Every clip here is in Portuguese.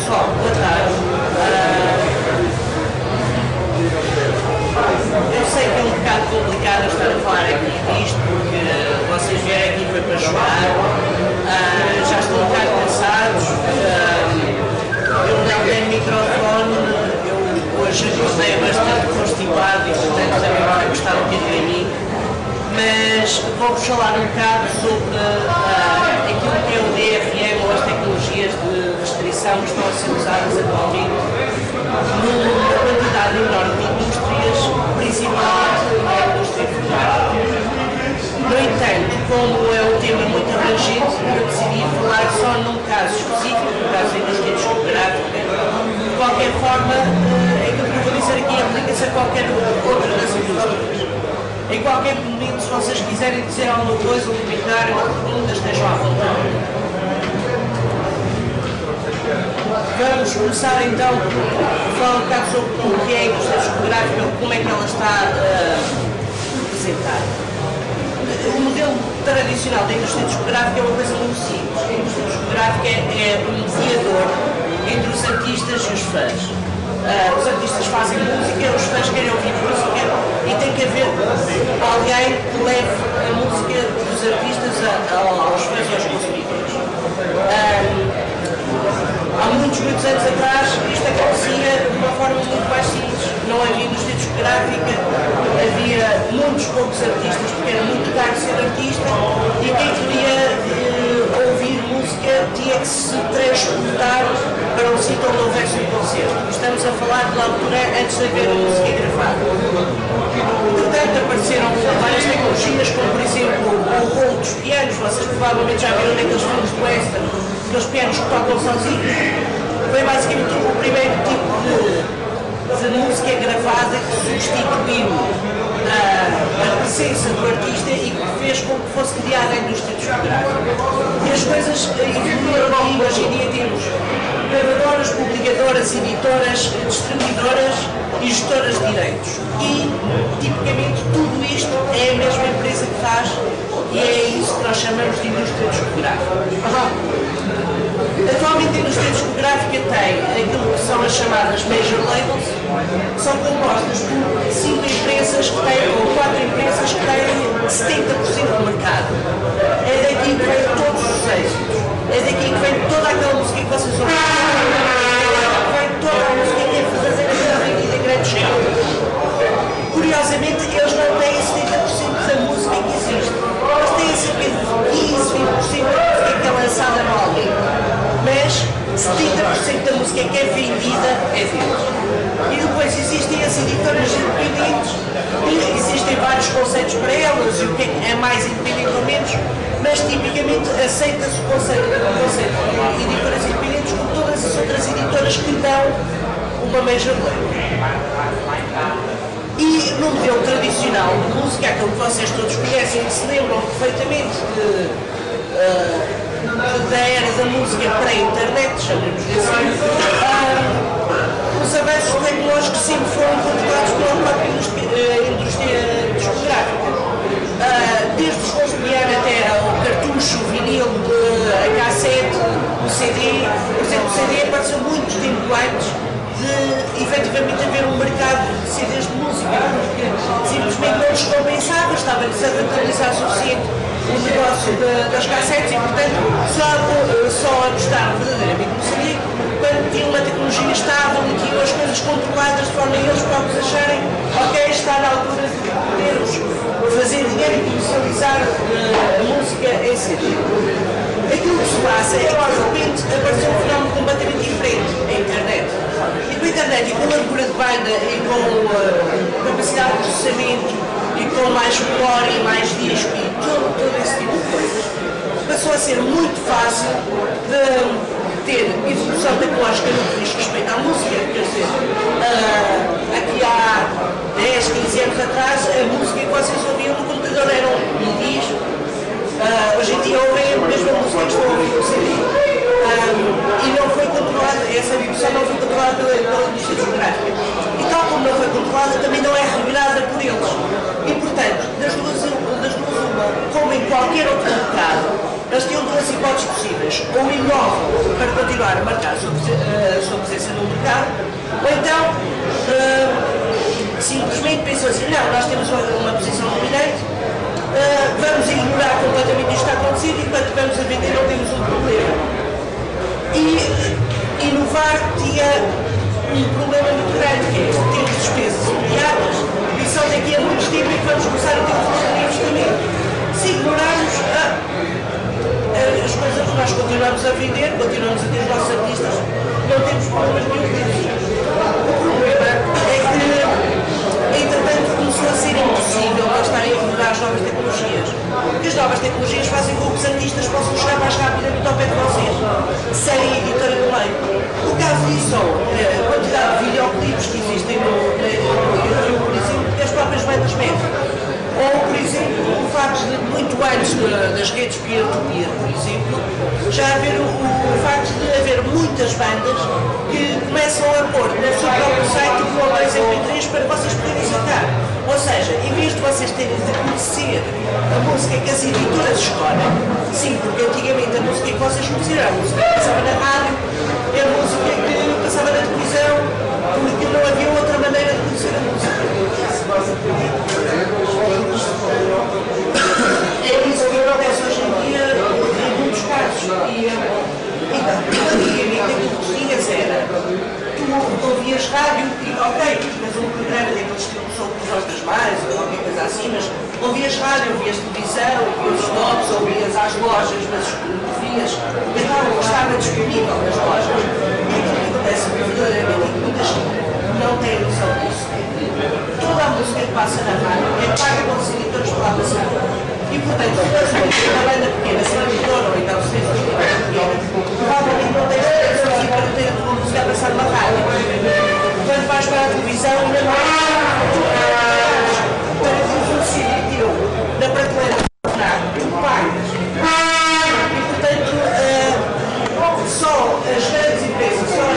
pessoal, boa tarde. Eu sei que é um bocado complicado eu estar a falar aqui disto, porque vocês vieram aqui foi para chorar, já estão um bocado cansados, eu não tenho microfone, eu hoje acordei bastante constipado e portanto também vai gostar um bocadinho de mim, mas vou-vos falar um bocado sobre aquilo que é o DFM ou as tecnologias de restrição que estão a ser usadas atualmente numa quantidade enorme de indústrias, principalmente na indústria fotográfica. No entanto, como é um tema muito abrangente, eu decidi falar só num caso específico, no caso da indústria discográfica. De qualquer forma, aquilo que eu vou dizer aqui aplica-se a qualquer outra das indústrias. Em qualquer momento, se vocês quiserem dizer alguma coisa, um comentário, uma pergunta, estejam à vontade. Vamos começar então a falar um bocado sobre o que é a indústria discográfica, como é que ela está representada. O modelo tradicional da indústria discográfica é uma coisa muito simples. A indústria discográfica é um mediador entre os artistas e os fãs. Os artistas fazem música, os fãs querem ouvir música e tem que haver alguém que leve a música dos artistas aos fãs e aos consumidores. Há muitos anos atrás isto acontecia de uma forma muito mais simples. Não havia indústria discográfica, havia muitos poucos artistas porque era muito caro ser artista e quem queria ouvir música tinha que se transportar para um sítio onde houvesse um concerto. Estamos a falar de uma altura antes de haver a música gravada. Portanto, apareceram várias tecnologias, como por exemplo o rolo dos pianos. Vocês provavelmente já viram naqueles filmes de western, aqueles pianos que tocam sozinhos. Foi basicamente o primeiro tipo de música gravada que substituiu a presença do artista e que fez com que fosse criada a indústria discográfica. E as coisas evoluíram e hoje em dia temos gravadoras, publicadoras, editoras, distribuidoras e gestoras de direitos. E, tipicamente, tudo isto é a mesma empresa que faz e é isso que nós chamamos de indústria discográfica. Atualmente a indústria discográfica tem aquilo que são as chamadas major labels, que são compostas por 5 empresas que têm, ou 4 empresas que têm 70% do mercado. É daqui que vem todos os êxitos, é daqui que vem toda aquela música que vocês ouvem, vem toda a música que é vendida em grandes escalas. Curiosamente, eles não têm 70% da música que existe, eles têm cerca de 15-20% da música que é lançada no álbum. Mas 70% da música que é vendida é deles. E depois existem as editoras independentes, e existem vários conceitos para elas, e o que é mais independente ou menos, mas tipicamente aceita-se o conceito de editoras independentes como todas as outras editoras que dão uma major label. E no modelo tradicional de música, aquilo que vocês todos conhecem e se lembram perfeitamente da era da música pré-internet, chamemos-lhe assim, os avanços tecnológicos sempre foram controlados pela própria indústria discográfica. Desde os rolos de piano até o cartucho, o vinil, a cassete, o CD. Por exemplo, o CD apareceu muito tempo antes de efetivamente haver um mercado de CDs de música, porque simplesmente não lhes compensava, estava-lhes a rentabilizar o suficiente o negócio das cassetes e, portanto, só apostaram verdadeiramente no CD quando tinham uma tecnologia estável e tinham as coisas controladas de forma a eles próprios acharem ok, está na altura de podermos fazer dinheiro e comercializar a música em CD. Aquilo que se passa é que de repente apareceu um fenómeno completamente diferente, a internet. E com a internet e com a largura de banda e com a capacidade de processamento e com mais memória e mais disco e todo esse tipo de coisas, passou a ser muito fácil de ter evolução tecnológica no que diz respeito à música. Quer dizer, aqui há 10, 15 anos atrás, a música que vocês ouviam no computador eram MIDIs, hoje em dia ouvem a mesma música que estão a ouvir no CD. E não foi controlada, essa evolução não foi controlada pela indústria discográfica. E tal como não foi controlada, também não é regrada por eles. E, portanto, das duas uma, como em qualquer outro mercado, eles tinham duas hipóteses possíveis. Ou inovam para continuar a marcar a sua presença no mercado, ou então simplesmente pensou assim, não, nós temos uma posição dominante, vamos ignorar completamente isto que está a acontecer e enquanto vamos a vender não temos outro problema. E inovar tinha um problema muito grande, que é ter despesas imediatas e só daqui a muito tempo é que vamos começar a ter um problema de investimento. Se ignorarmos as coisas que nós continuamos a vender, continuamos a ter os nossos artistas, não temos problemas nenhum disso. O problema é que, entretanto, começou a ser impossível nós estarem a ignorar as novas tecnologias. Porque as novas tecnologias fazem com que os artistas possam chegar mais rapidamente ao pé de vocês, sem a editora do meio. O caso disso são a quantidade de videoclipes que existem no YouTube, por exemplo, que as próprias bandas metem. Ou, por exemplo, o facto de, muito antes das redes peer-to-peer, por exemplo, já haver o facto de haver muitas bandas que começam a pôr no seu próprio site o Play MP3 para vocês poderem sacar. Ou seja, em vez de vocês terem de conhecer a música que as editoras escolhem, sim, porque antigamente a música que vocês conheceram era a música que passava na rádio, é a música que passava na televisão, porque não havia outra maneira de conhecer a música. É isso que acontece hoje em dia em muitos casos. Então, antigamente aquilo que tinhas era, tu ouvias rádio e, ok, mas um programa daqueles que são das mais ou qualquer coisa assim, mas ouvias rádio, ouvias televisão, ouvias os tops, ouvias às lojas, mas ouvias, então estava disponível nas lojas. E aquilo que acontece verdadeiramente, muitas não têm noção disso. Toda a música que passa na rádio é paga pelos editores por lá passar. E, portanto, se uma banda pequena, se uma editora ou então se fez uma banda pequena, provavelmente não tem experiência assim para ter uma música a passar numa rádio. Quando vais para a televisão, ainda mais para teres um CD teu na prateleira do rádio, tu pagas. E, portanto, só as grandes empresas, só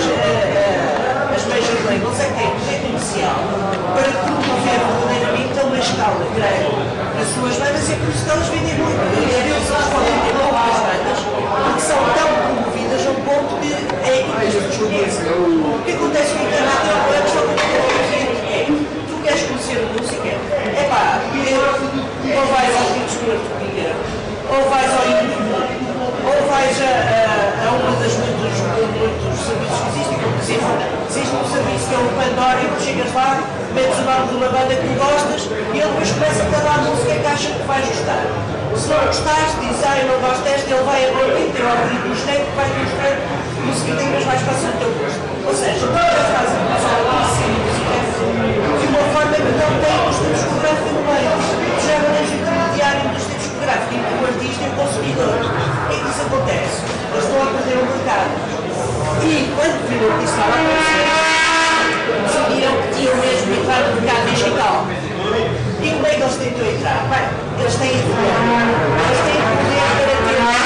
as major labels é que têm poder comercial para promover verdadeiramente a uma escala grande as suas bandas, é por isso que elas vendem muito. E eles podem ter poucas bandas porque são tão promovidas a um ponto que é que os conhecem. O que acontece com a internet é uma questão que tu queres conhecer a música, é pá, ou vais aos vídeos de ortopedia, ou vais ao YouTube, ou vais a uma das muitos serviços que existem, como por exemplo, existe um serviço que é o Pandora e tu chegas lá, metes o nome de uma banda que tu gostas e ele depois começa a dar a música que acha que vais gostar. Se não gostares, diz, eu não gosto desta, ele vai abrir, tem o algoritmo genérico, vai mostrar música que tenhas mais fácil do teu gosto. Ou seja, tu já fazes a começar a conhecer música de uma forma que não tem o estudo discográfico no meio. Tu já manejas o intermediário do estudo discográfico entre o artista e o consumidor. O que é que isso acontece? Eles estão a perder o mercado. E quando viram que isso estava a acontecer, sabiam que tinham mesmo entrar no mercado digital. E como é que eles tentam entrar? Bem, eles têm poder. Eles têm poder para ter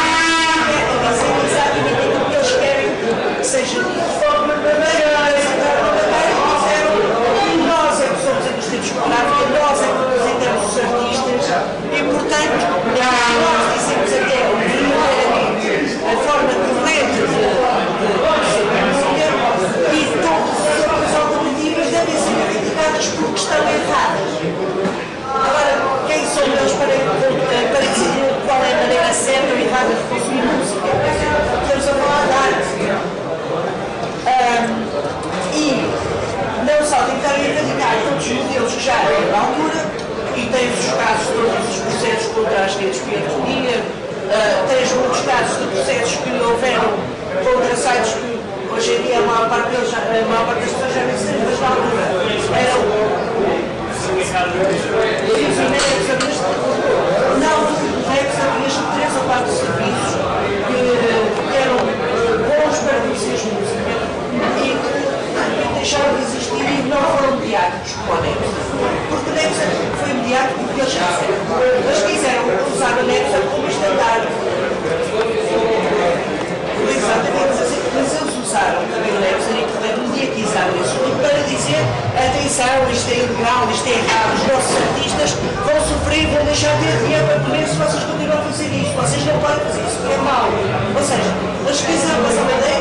exatamente aquilo que eles querem que seja dito. Mas entraram no mercado e disseram nós é que somos a indústria discográfica, nós é que representamos os artistas e, portanto, nós dizemos até verdadeiramente a forma correta de e todas as outras alternativas devem ser criticadas porque estão erradas. Agora, quem são eles para decidir qual é a maneira certa ou errada de consumir música? Estamos a falar de arte. E não só tentarem erradicar todos os modelos que já eram na altura, e tens os casos de todos os processos contra as redes peer-to-peer, tens muitos casos de processos que houveram contra sites que hoje em dia a maior parte das pessoas já nem se lembram, mas na altura eram havias 3 ou 4 serviços que eram bons para conhecer música e que deixaram de existir e não foram mediáticos como a Napster. Porque a Napster foi mediático porque eles quiseram. Eles quiseram usar a Napster como estandarte. Exatamente, mas eles usaram também o Napster e portanto mediatizaram isso para dizer atenção, isto é ilegal, isto é errado, os nossos artistas vão sofrer, vão deixar de ter dinheiro para comer se vocês continuam a fazer isto, vocês não podem fazer isso, é mau. Ou seja, eles quiseram, mas a maneira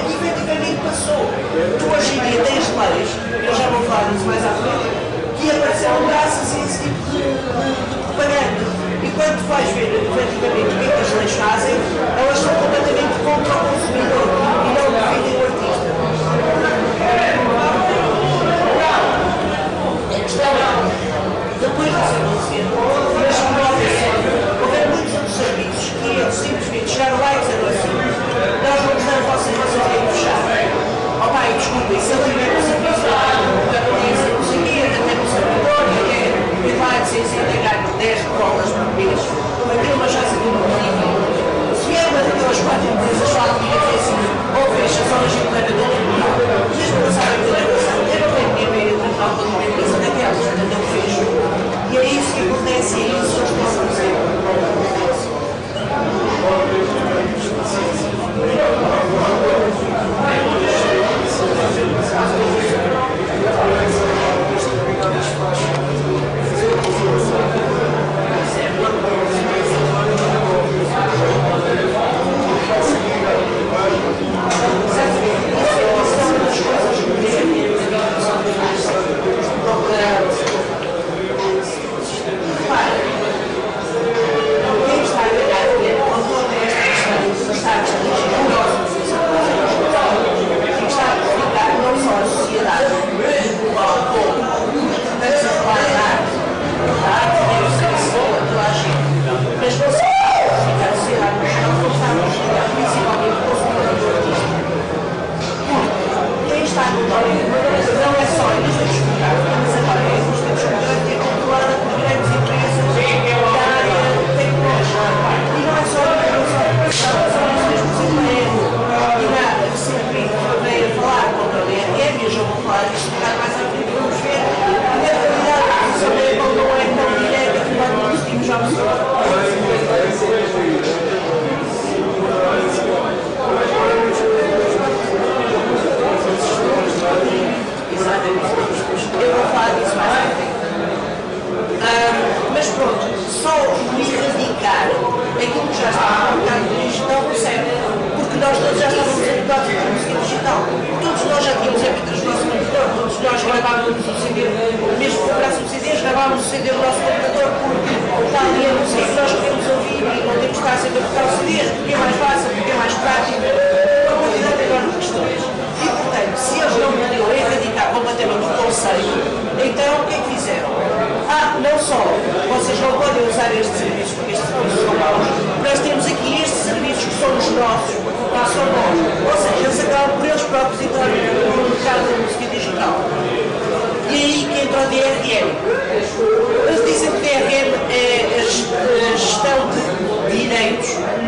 oportunidade de música digital. Todos nós já tínhamos MP3 no nosso computador, todos nós gravávamos o CD, mesmo que comprássemos CDs, gravávamos o CD no nosso computador porque tal e a música que nós queremos ouvir e não temos que estar sempre a tocar o CD, porque é mais fácil, porque é mais prático, uma quantidade enorme de questões. E portanto, se eles não podiam erradicar completamente o conceito, então o que é que fizeram? Não só vocês não podem usar estes serviços porque estes serviços são maus, nós temos aqui estes serviços que são os nossos, que são bons. Ou seja, eles acabam por eles próprios entrar no mercado da música digital. E aí que entra o DRM. Eles dizem que o DRM é a gestão de direitos.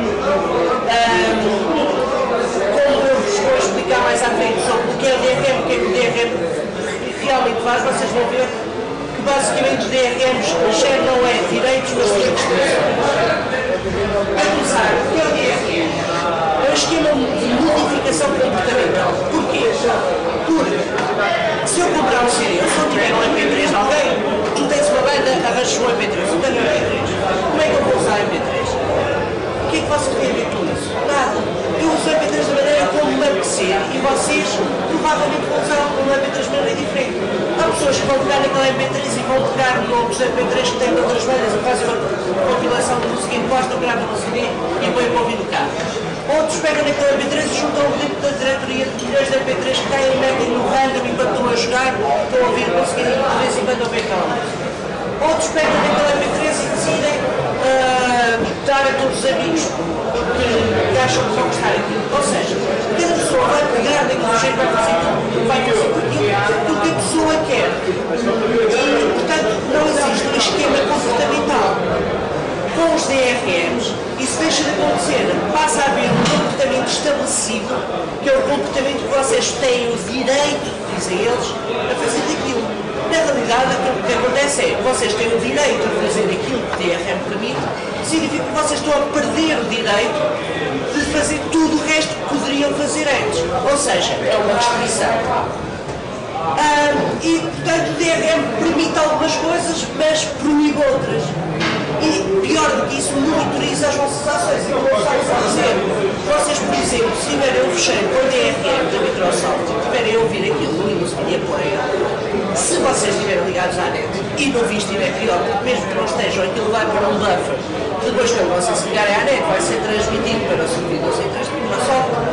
Como eu vos vou explicar mais à frente sobre o que é o DRM, o que é que o DRM realmente faz, vocês vão ver que basicamente os DRMs já não é direitos, mas sim restrições. A começar, o que é o DRM? É um esquema de modificação comportamental. Porquê? Porque se eu comprar um CD, se eu tiver um MP3 de alguém, tu tens uma banda, arranjas um MP3, eu tenho um MP3. Como é que eu vou usar MP3? O que é que vocês têm a ver com isso? Nada. Eu uso o MP3 da maneira como me apetecer e vocês provavelmente vão usar um MP3 de maneira diferente. Há pessoas que vão pegar naquele MP3 e vão pegar nos MP3 que têm de outras bandas e fazem uma compilação de música, encostam, gravam no CD e põem para ouvir no carro. Outros pegam naquele MP3 e juntam o link da diretoria de milhões de MP3 que caem e metem no random enquanto estão a jogar, estão a ouvir música e de vez em quando ouvem aquela música. Outros pegam naquele MP3 e decidem dar a todos os amigos que acham que vão gostar daquilo. Ou seja, cada pessoa vai pegar naquele jeito, vai fazer aquilo que a pessoa quer. E, portanto, não existe um esquema comportamental. Com os DRMs, isso deixa de acontecer. Passa a haver um comportamento estabelecido, que é o comportamento que vocês têm o direito, dizem eles, a fazer daquilo. Na realidade, aquilo que acontece é que vocês têm o direito de fazer aquilo que o DRM permite, significa que vocês estão a perder o direito de fazer tudo o resto que poderiam fazer antes. Ou seja, é uma restrição. E, portanto, o DRM permite algumas coisas, mas proíbe outras. E, pior do que isso, monitoriza as vossas ações. Eu vou só dizer, vocês, por exemplo, se tiverem um fecheiro com o DRM da Microsoft e tiverem a ouvir aquilo no Windows Media Player, se vocês estiverem ligados à net e no visto estiver pior, porque mesmo que não estejam, aquilo vai para um buffer, depois quando vocês se ligarem à net vai ser transmitido para o seu Windows e transmitido para a software.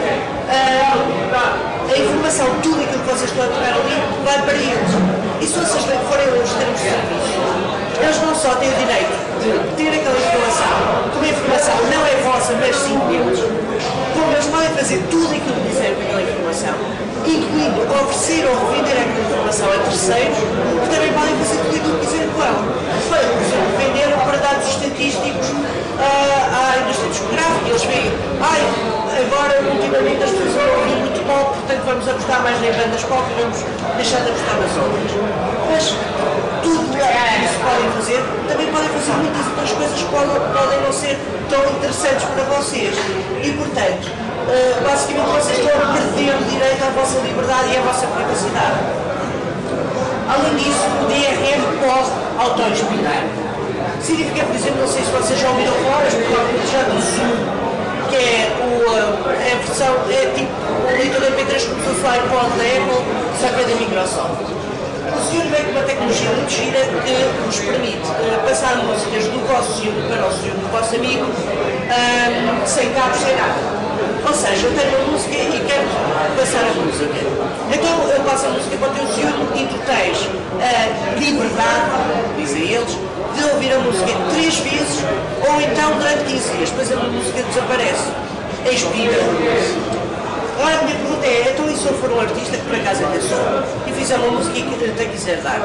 A informação, tudo aquilo que vocês estão a tocar ali, vai para eles. E se vocês forem ler os termos de serviço, eles não só têm o direito de ter aquela informação, como a informação não é vossa, mas sim deles, como eles podem fazer tudo aquilo que quiserem com aquela informação, incluindo oferecer ou revender aquela informação a terceiros, que também podem fazer tudo aquilo que quiserem com ela. Podem, por exemplo, vender para dados estatísticos à indústria discográfica. Eles veem, agora ultimamente as pessoas vão ouvir muito pop, portanto vamos apostar mais em bandas pop e vamos deixar de apostar nas outras. Mas tudo isso podem fazer, também podem fazer muitas outras coisas que podem não ser tão interessantes para vocês. E portanto, basicamente vocês estão a perder o direito à vossa liberdade e à vossa privacidade. Além disso, o DRM pode auto-expirar. Significa, por exemplo, não sei se vocês já ouviram falar, mas provavelmente já do Zoom, que é a versão, é tipo o leitor MP3 como se fosse o iPod da Apple, só que é da Microsoft. O Zoom vem com uma tecnologia muito gira que vos permite passar músicas do vosso Zoom para o Zoom do vosso amigo sem cabos, sem nada. Ou seja, eu tenho uma música e quero passar a música. Então eu passo a música para o teu Zoom e tu tens a liberdade, dizem eles, de ouvir a música 3 vezes ou então durante 15 dias. Depois a música desaparece, expira. Agora a minha pergunta é, então e se eu for um artista que por acaso ainda sou e fizer uma música que até quiser dar?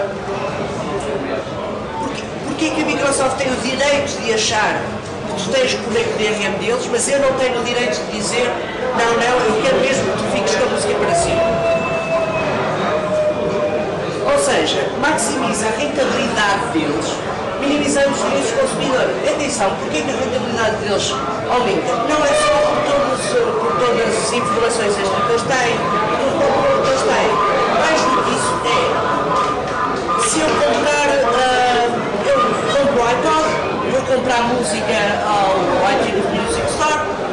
Porquê que a Microsoft tem o direito de achar que tu tens que poder o DRM deles, mas eu não tenho o direito de dizer não, eu quero mesmo que tu fiques com a música para sempre? Ou seja, maximiza a rentabilidade deles, minimizando os direitos do consumidor. Atenção, porquê que a rentabilidade deles aumenta? Não é só por todas as informações extras que eles têm, por todo o que eles têm. Mais do que isso é, se eu comprar, eu compro o iPod, vou comprar música ao iTunes Music Store,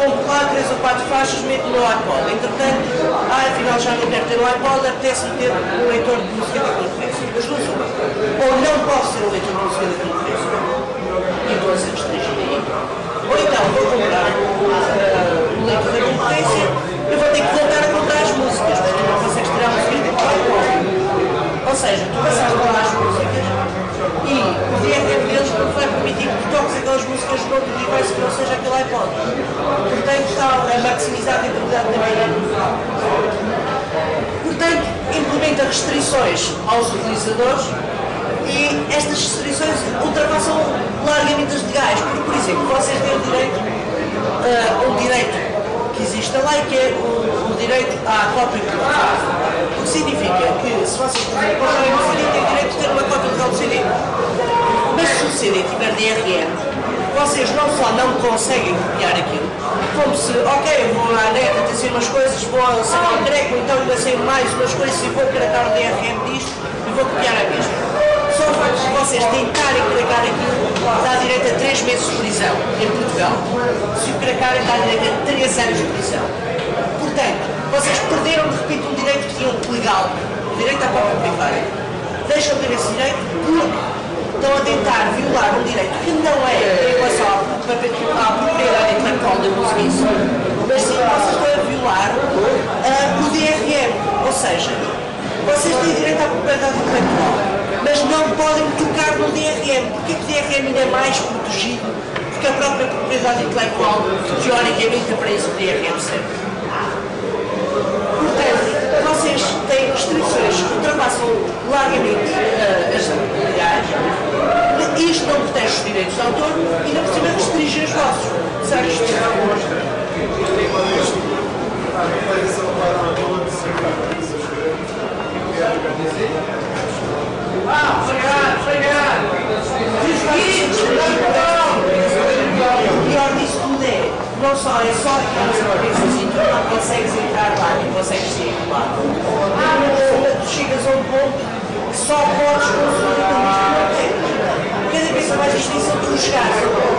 compro lá 3 ou 4 faixas, meto no iPod. Entretanto, afinal já não quero ter um iPod, apetece-me ter um leitor de música da conferência. As duas uma. Ou não posso ter um leitor de música da conferência. E estou a ser restringido aí. Ou então vou comprar o leitor da conferência, eu vou ter que voltar a contar as músicas, porque não consegues tirar músicas do iPod. Ou seja, tu passaste lá as músicas e o DRM deles não vai permitir que toques aquelas músicas no outro device que não seja aquele iPod. Portanto, está a maximizar a rentabilidade da rede. Portanto, implementa restrições aos utilizadores e estas restrições ultrapassam largamente as legais. Porque, por exemplo, vocês têm um direito que existe lá e que é o direito à cópia legal. O que significa que se vocês comprarem um CD, têm o direito de ter uma cópia legal do CD. Mas se o CD tiver DRM, vocês não só não conseguem copiar aquilo, como se, ok, eu vou à net, tenho assim umas coisas, vou sacar um treco, então ainda sei mais umas coisas e vou cracar o DRM disto e vou copiar a mesma. Só o facto de vocês tentarem cracar aquilo dá direito a 3 meses de prisão em Portugal. Se o cracarem dá direito a 3 anos de prisão. Portanto, vocês perderam de repente um direito que tinham legal, o direito à cópia privada. Deixam de ter esse direito porque estão a tentar violar um direito que não é em relação à propriedade intelectual da música em si, mas sim vocês estão a violar o DRM. Ou seja, vocês têm direito à propriedade intelectual, mas não podem tocar no DRM. Porque o DRM ainda é mais protegido porque a própria propriedade intelectual, teoricamente, para isso o DRM serve. Portanto, vocês têm restrições que ultrapassam largamente as legais. Isto não protege os direitos de autor e não precisa restringir os vossos. Será que isto é o pior disso tudo é, não só é só aquelas empresas e tu não consegues entrar lá, nem consegues sair lá. Tu chegas a um ponto que só podes consumir com isto não tens. Cada vez mais extinção tu chegares a um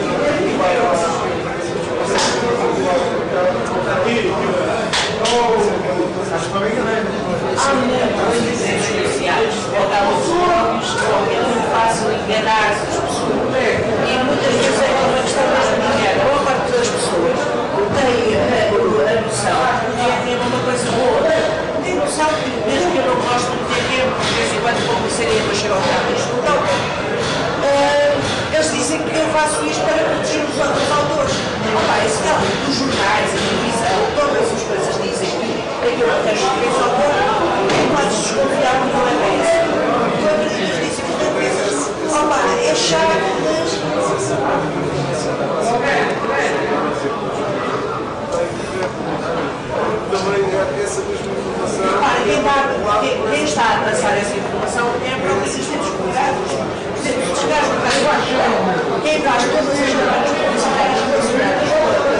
há muitas redes sociais, acabam os jogos, é muito fácil enganar-se as pessoas. E muitas vezes é uma questão mesmo de dinheiro. A maior parte das pessoas tem a noção que o DRM é uma coisa boa. Tem noção que, mesmo que eu não gosto do DRM, porque de vez em quando vou conhecer e vou chegar ao carro disto, então, eles dizem que eu faço isto para proteger os outros autores. Esse caso dos jornais, a televisão, todas as coisas dizem que aquilo que tens de ver podes desconfiar que não é bem isso. Outras pessoas dizem que é chato, mas... Quem está a passar essa informação é a própria existência dos cuidados. Por exemplo, se chegares no caso, quem faz todas as campanhas publicitárias relacionadas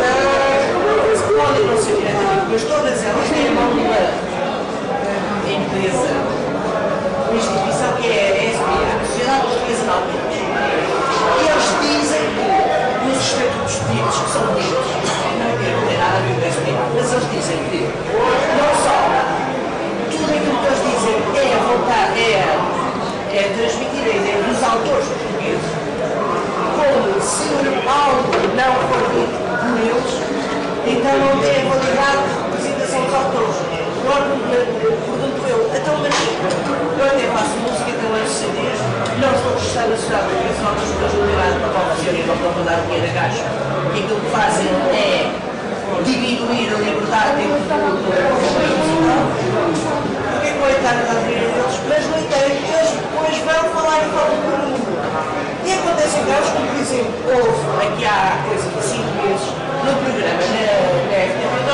podem não ser diretamente, mas todas elas têm a mão de uma empresa, uma instituição que é a SPA, a Sociedade Portuguesa de Alpinos. E eles dizem que, no respeito dos pedidos que são pedidos, não tem nada a ver com a SPA, mas eles dizem que não só tudo aquilo que eles dizem é a vontade, é transmitir a ideia dos autores portugueses, como se algo não for dito por eles, então não tem a validade de representação dos autores. Pergunto eu, então, mas eu até faço música, então as CDs, não estou registrado na sociedade porque são outras pessoas liberadas para conversar e não para dar dinheiro a gajo. E aquilo que fazem é diminuir a liberdade dentro do país e tal. Porque é que vai estar a dar dinheiro a eles? Mas, no entanto, eles depois vão falar e falam por mundo. E acontecem casos como, por exemplo, houve aqui há coisa de 5 meses no programa na FTV2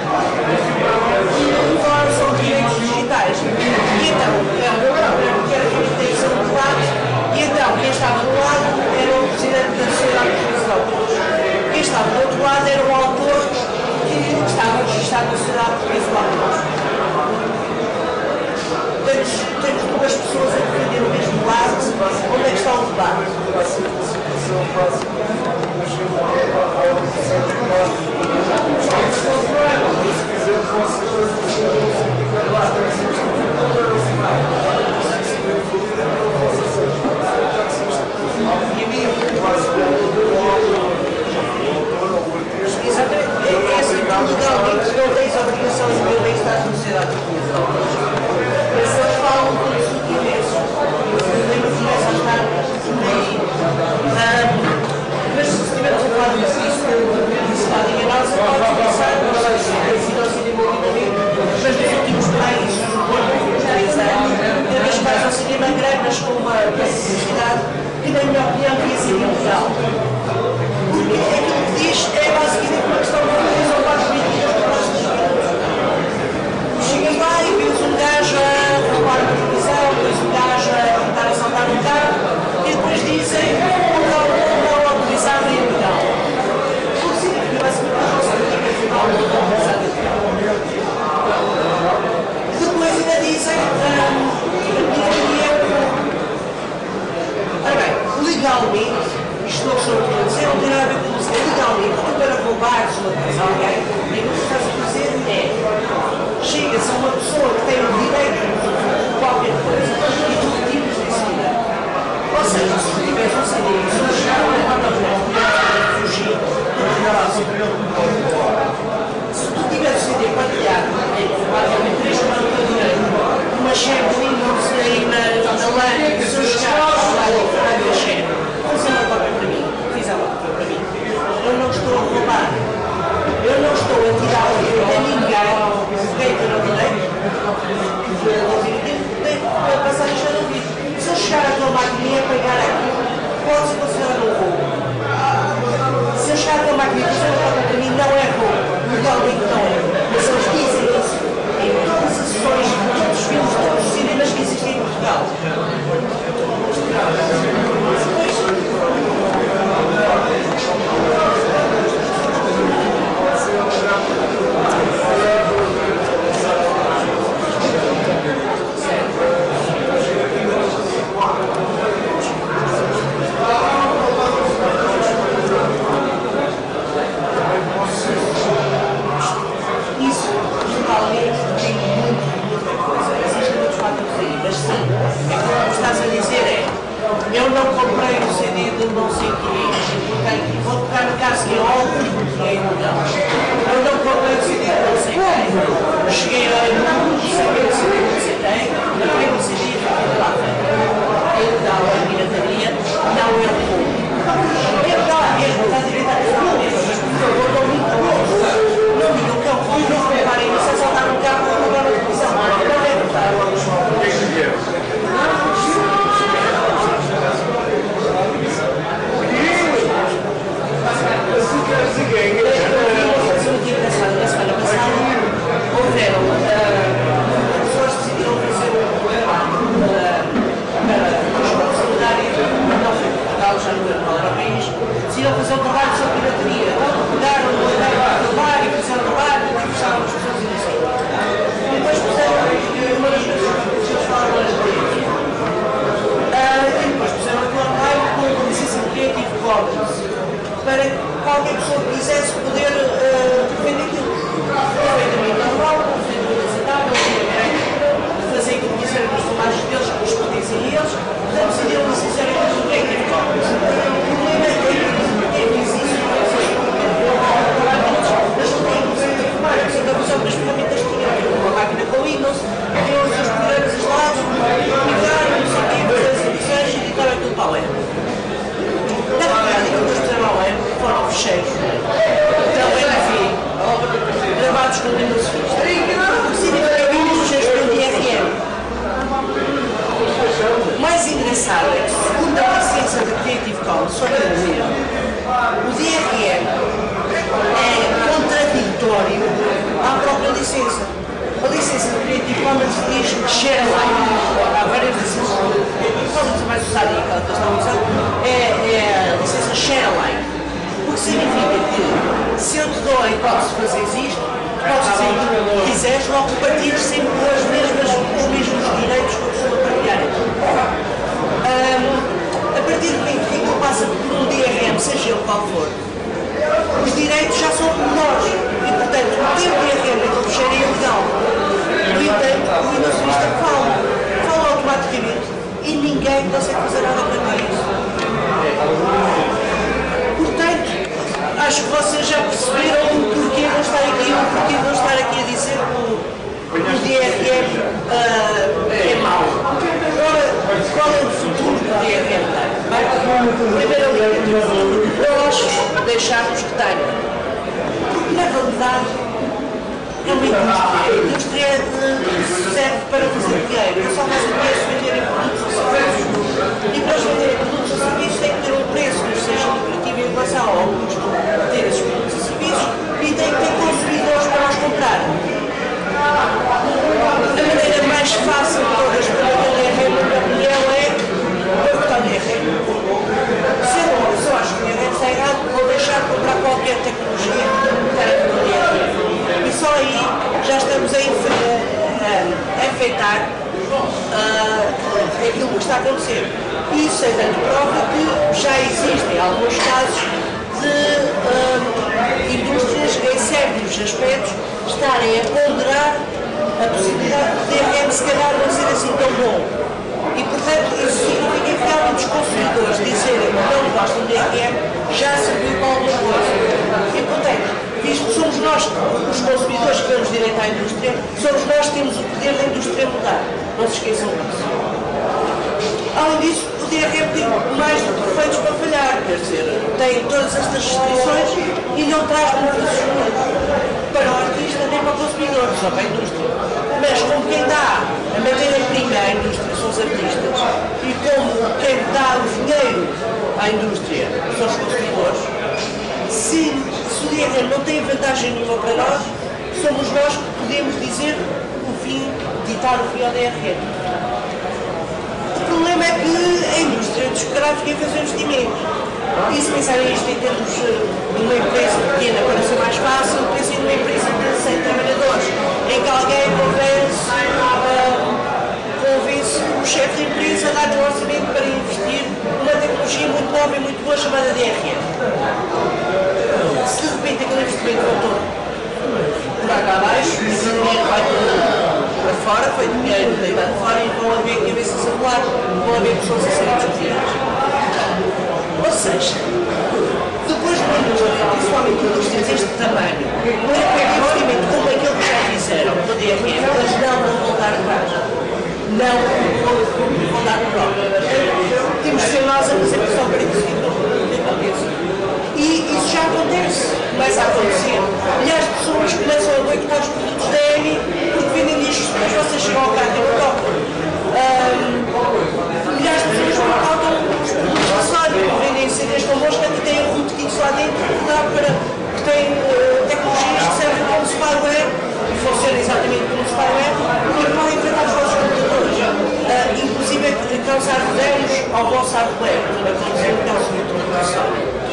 e falaram sobre direitos digitais. E então, é um programa que era feito de edição de lado, e então quem estava do lado era o presidente da Sociedade Portuguesa de Autores. Quem estava do outro lado era o autor que estava registrado na Sociedade Portuguesa de Autores. Temos duas pessoas a defender o mesmo lado, onde é que está o debate? sociedade portuguesa. Mas eles falam de subtilezas. Eu começo a estar aí. Mas se estivermos a falar disso, publicidade enganosa, pode pensar que nós temos sido envolvimento, mas nos últimos 3 anos, cada vez mais ao cinema gregas com uma publicidade que, na minha opinião, devia ser ilegal. Porque aquilo que diz é basicamente uma questão de televisão para as políticas que nós temos. Chegas lá e vês um gajo a roubar uma televisão, vês um gajo a tentar assaltar um carro e depois dizem não autorizado e ilegal. O que significa basicamente que a nossa política não é autorizada. Depois ainda dizem ora bem, legalmente, isto não sou eu a dizer, não tem nada a ver com isso, legalmente, tu para roubares uma coisa a alguém, e o que estás a fazer é chegas a uma pessoa que tem o direito de qualquer coisa e tu retiras desse direito. Ou seja, se tu tiveres um CD e se não chegar a levar a fugir, se tu tiveres o CD partilhado em praticamente 3 quartos do direito, uma Chamberlain, não sei, na lã, se eu chegar lá e a Chamberlain, fiz uma cópia para mim, fiz uma cópia para mim. Eu não estou a roubar, eu não estou a tirar o direito a ninguém, quem tem o direito de ouvir aquilo, tem que passar isto a ouvir. Se eu chegar à tua máquina e apagar aquilo, pode-se considerar um roubo. Se eu chegar à tua máquina e fazer uma cópia para mim, não é roubo, legalmente não é. Mas eles dizem isso em todas as sessões, todos os filmes, todos os cinemas que existem em Portugal. Isso, totalmente, tem muita coisa. Existem muitos fatores aí, mas sim, é como estás a dizer é, eu não comprei o CD de não sei o quê, portanto, vou tocar no caso que é óbvio que é ilegal. Eu não comprei o CD de não sei quem, cheguei lá e não sabia o CD de não sei quem, eu tenho o CD e fiquei lá. É ilegal, a pirataria não é roubo. É legal mesmo, está direito a fazer mesmo, mas por favor, não digam que é um roubo, não reparem isso, é saltar um carro ou roubar uma televisão. Não é verdade. Na semana passada houveram pessoas que decidiram fazer para solidário, não foi Portugal, já não era qual era o país, decidiram fazer um trabalho sobre pirataria. Pegaram o trabalho e fizeram o trabalho e puxaram as pessoas e assim. E depois puseram uma das coisas que eles falaram era de e depois puseram aquilo online com a licença Creative Commons para qualquer pessoa que quisesse poder vender aquilo. Perfeitamente normal, aceitável, fazer aquilo que quiserem com as filmagens deles, com os que pertencem a eles, portanto decidiram licenciar aquilo do Creative Commons. O problema é que existe as ferramentas de informática, então por exemplo, as ferramentas que tinham uma máquina com Windows, tinham os seus programas instalados, migraram, não sei o quê, fazer as edições e editaram aquilo para a web. Na verdade, aquilo que eles fizeram à web foram ficheiros da UNV, gravados com Windows Vista. O que significa que os ficheiros têm DRM. O mais engraçado é que, segundo a licença da Creative Commons, só para dizer, o DRM é contraditório à própria licença. A licença da Creative Commons diz share alike. Há várias licenças da Creative Commons, a mais usada e aquela que eles estão usando é a licença share alike. O que significa que se eu te dou a hipótese de fazer isto, podes dizer o que quiseres, logo partilhes sempre os mesmos direitos que a pessoa partilhar. A partir do momento que aquilo passa por um DRM, seja ele qual for, os direitos já são menores e, portanto, ter o DRM naquele fecheiro é ilegal. No entanto, o Windows Vista fala automaticamente e ninguém consegue fazer nada para isso. Portanto, acho que vocês já perceberam o porquê de eu estar aqui a dizer que o primeira linha, nós deixarmos que tenha. Na realidade, é uma indústria. A indústria serve para fazer dinheiro. Eu só faço dinheiro se venderem produtos ou serviços. E para os venderem produtos ou serviços tem que ter um preço que seja lucrativo em relação ao custo de ter esses produtos e serviços e tem que ter consumidores para os comprar. A maneira mais fácil de todas para o DRM, na minha opinião, é boicotar o DRM. Sendo uma pessoa acha que o DRM está errado, vou deixar de comprar qualquer tecnologia para o DRM. E só aí já estamos a enfeitar aquilo que está a acontecer. Isso é dando prova que já existem alguns casos de indústrias em certos aspectos estarem a ponderar a possibilidade de DRM se calhar não ser assim tão bom. E portanto isso significa que realmente os consumidores dizerem que não gostam de DRM já serviu para alguma coisa. E portanto, visto que somos nós, os consumidores, que damos direito à indústria, somos nós que temos o poder da indústria mudar. Não se esqueçam disso. Além disso, o DRM tem mais defeitos para falhar, quer dizer, tem todas estas restrições e não traz benefícios para o artista nem para o consumidor, só para a indústria. Mas como quem dá a matéria-prima à indústria são os artistas e como quem dá o dinheiro à indústria são os consumidores, se o DRM não tem vantagem nenhuma para nós, somos nós que podemos dizer o fim, ditar o fim ao DRM. O problema é que a indústria discográfica ia fazer investimentos. E se pensarem isto em termos de uma empresa pequena, para ser mais fácil, pensem numa empresa de 100 trabalhadores, em que alguém convence o chefe da empresa a dar um orçamento para investir numa tecnologia muito nova e muito boa chamada DRM. Se de repente aquele investimento voltou por água abaixo, esse dinheiro vai para fora, foi dinheiro deitado fora e vão haver cabeças a voar, vão haver pessoas a serem despedidas. Ou seja, depois de uma indústria, principalmente indústrias deste tamanho, não é que investimento como aquele que já fizeram no DRM, eles não vão voltar atrás. Não vão dar prova. Temos de ser nós a fazer pressão para que isso aconteça. E isso já acontece, começa a acontecer. Milhares de pessoas começam a boicotar os produtos da EMI porque vendem discos, depois vocês chegam ao carro e não tocam. Milhares de pessoas boicotam os produtos de Sony, vendem CDs com mosca que têm rootkits lá dentro que têm tecnologias que servem como spyware e funcionam exatamente como spyware e podem enfrentar os vossos computadores. Inclusive causar danos ao vosso hardware, quando acontecer o caso de utilização.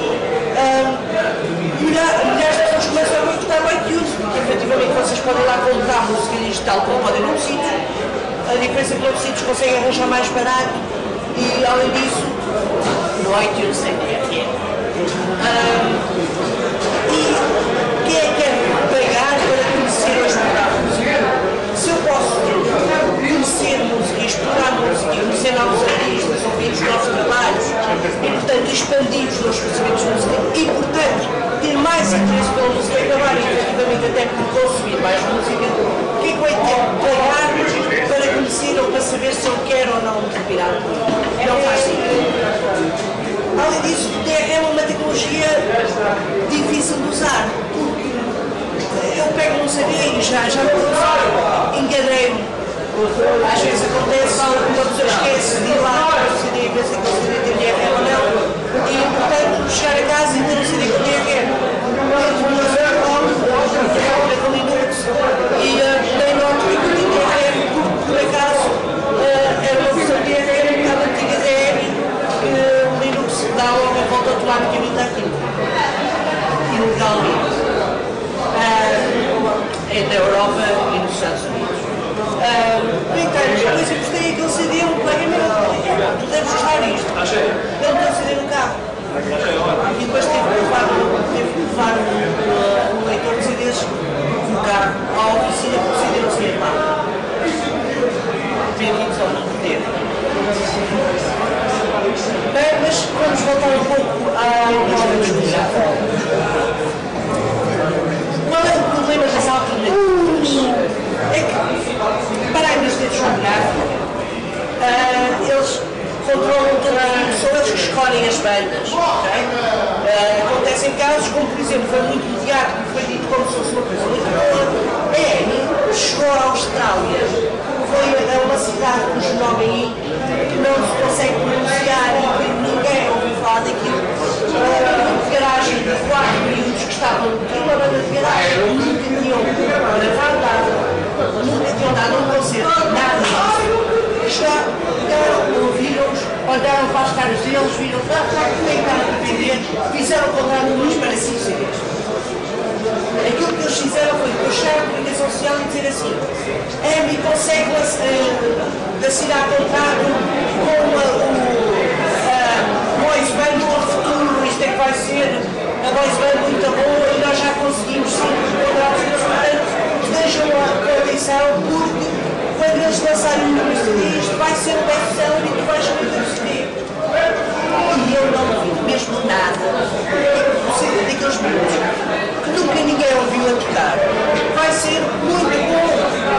Milhares de pessoas começam a boicotar o iTunes, porque efetivamente vocês podem lá comprar música digital como podem noutros sítios. A diferença é que noutros sítios conseguem arranjar mais barato e, além disso, no iTunes tem DRM. E quem é que quer pagar para conhecer ou explorar música? Se eu posso conhecer música, explorar música, conhecer novos artistas, ouvir os novos trabalhos e, portanto, expandir os meus conhecimentos de música e, portanto, ter mais interesse pela música e acabar, efetivamente, até por consumir mais música, o que é que vai ter que pagar para conhecer ou para saber se eu quero ou não determinado produto? Não faz sentido. Além disso, o DRM é uma tecnologia difícil de usar, porque eu pego num CD e já não enganei-me. Às vezes acontece, uma pessoa esquece de ir lá para o CD e pensa que o CD tem DRM ou não, e portanto chegar a casa e ter um CD com DRM. Com Linux e nem noto que tem DRM, porque por acaso era uma versão DRM que estava antiga DR que o Linux dá logo a volta automaticamente àquilo. Ilegalmente. Na Europa e nos Estados Unidos. No entanto, depois eu gostei aquele CD, um colega meu, tu deves gostar disto. Ele me deu o CD no carro. E depois teve que levar um leitor de CDs no carro à oficina porque o CD não se ia lá. Bem-vindos ao mundo dele. Mas vamos voltar um pouco à indústria discográfica. Qual é o problema das alternativas? É que, para a indústria discográfica, eles controlam todo mundo, são eles que escolhem as bandas. Okay? Acontecem casos como, por exemplo, foi muito mediático, foi dito como se fosse uma coisa muito boa. Chegou à Austrália, foi a uma cidade cujo nome aí não se consegue pronunciar e que ninguém ouviu falar daquilo. Garagem de 4 miúdos que estavam numa banda de garagem, nunca tinham gravado nada, nunca tinham dado um concerto, nada disso. Ouviram-os, olharam para as caras deles, viram que tem cara de vender, fizeram comprar no Luís para 5 CDs. Aquilo que eles fizeram foi puxar a comunicação social e dizer assim: a EMI consegue assinar contrato com o Boys Band do futuro, isto é que vai ser a Boys Band muito boa e nós já conseguimos 5 contratos, portanto, deixam a condição porque quando eles lançarem um número de isto vai ser um best-seller e tu vais escrever o CD. E eu não vi mesmo nada do CD daqueles minutos que nunca ninguém ouviu a tocar. Vai ser muito bom.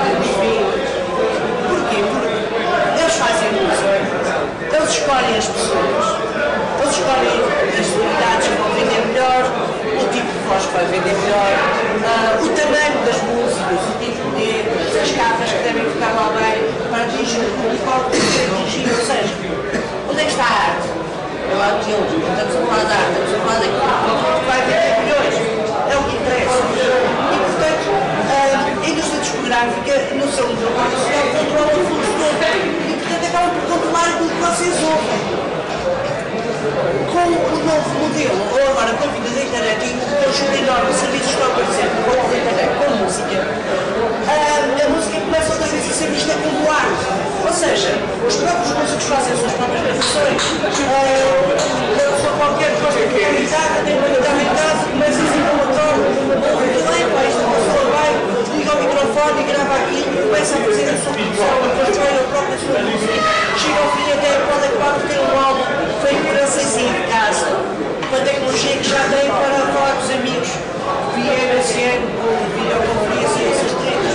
Porquê? Porque eles fazem música, eles escolhem as pessoas, eles escolhem as unidades que vão vender melhor, o tipo de voz que vai vender melhor, o tamanho das músicas, o tipo as capas que devem ficar lá bem para atingir o público que quer atingir. Ou seja, onde é que está a arte? É lá aquilo, estamos a falar de arte, estamos a falar daquilo que vai vender milhões. É o que interessa. E, portanto, a indústria discográfica, no seu modelo comercial, controla o fluxo todo. E, portanto, acaba por controlar aquilo que vocês ouvem. Com o novo modelo, ou agora com a vinda da internet e o conjunto enorme de serviços que estão a aparecer, com a internet, com a música começa outra vez a ser vista como arte. Ou seja, os próprios músicos fazem as suas próprias gravações. Qualquer coisa que tem guitarra, tem uma guitarra em casa, começa a ser uma torre, muito bem, pá, isto passou bem, liga o microfone e grava aquilo e começa a fazer a sua produção, a construir a própria sua música. Chega ao fim até pode acabar por ter um álbum feito por ele sozinho em casa, com a tecnologia que já tem para falar com os amigos via MSN ou videoconferência e essas tretas.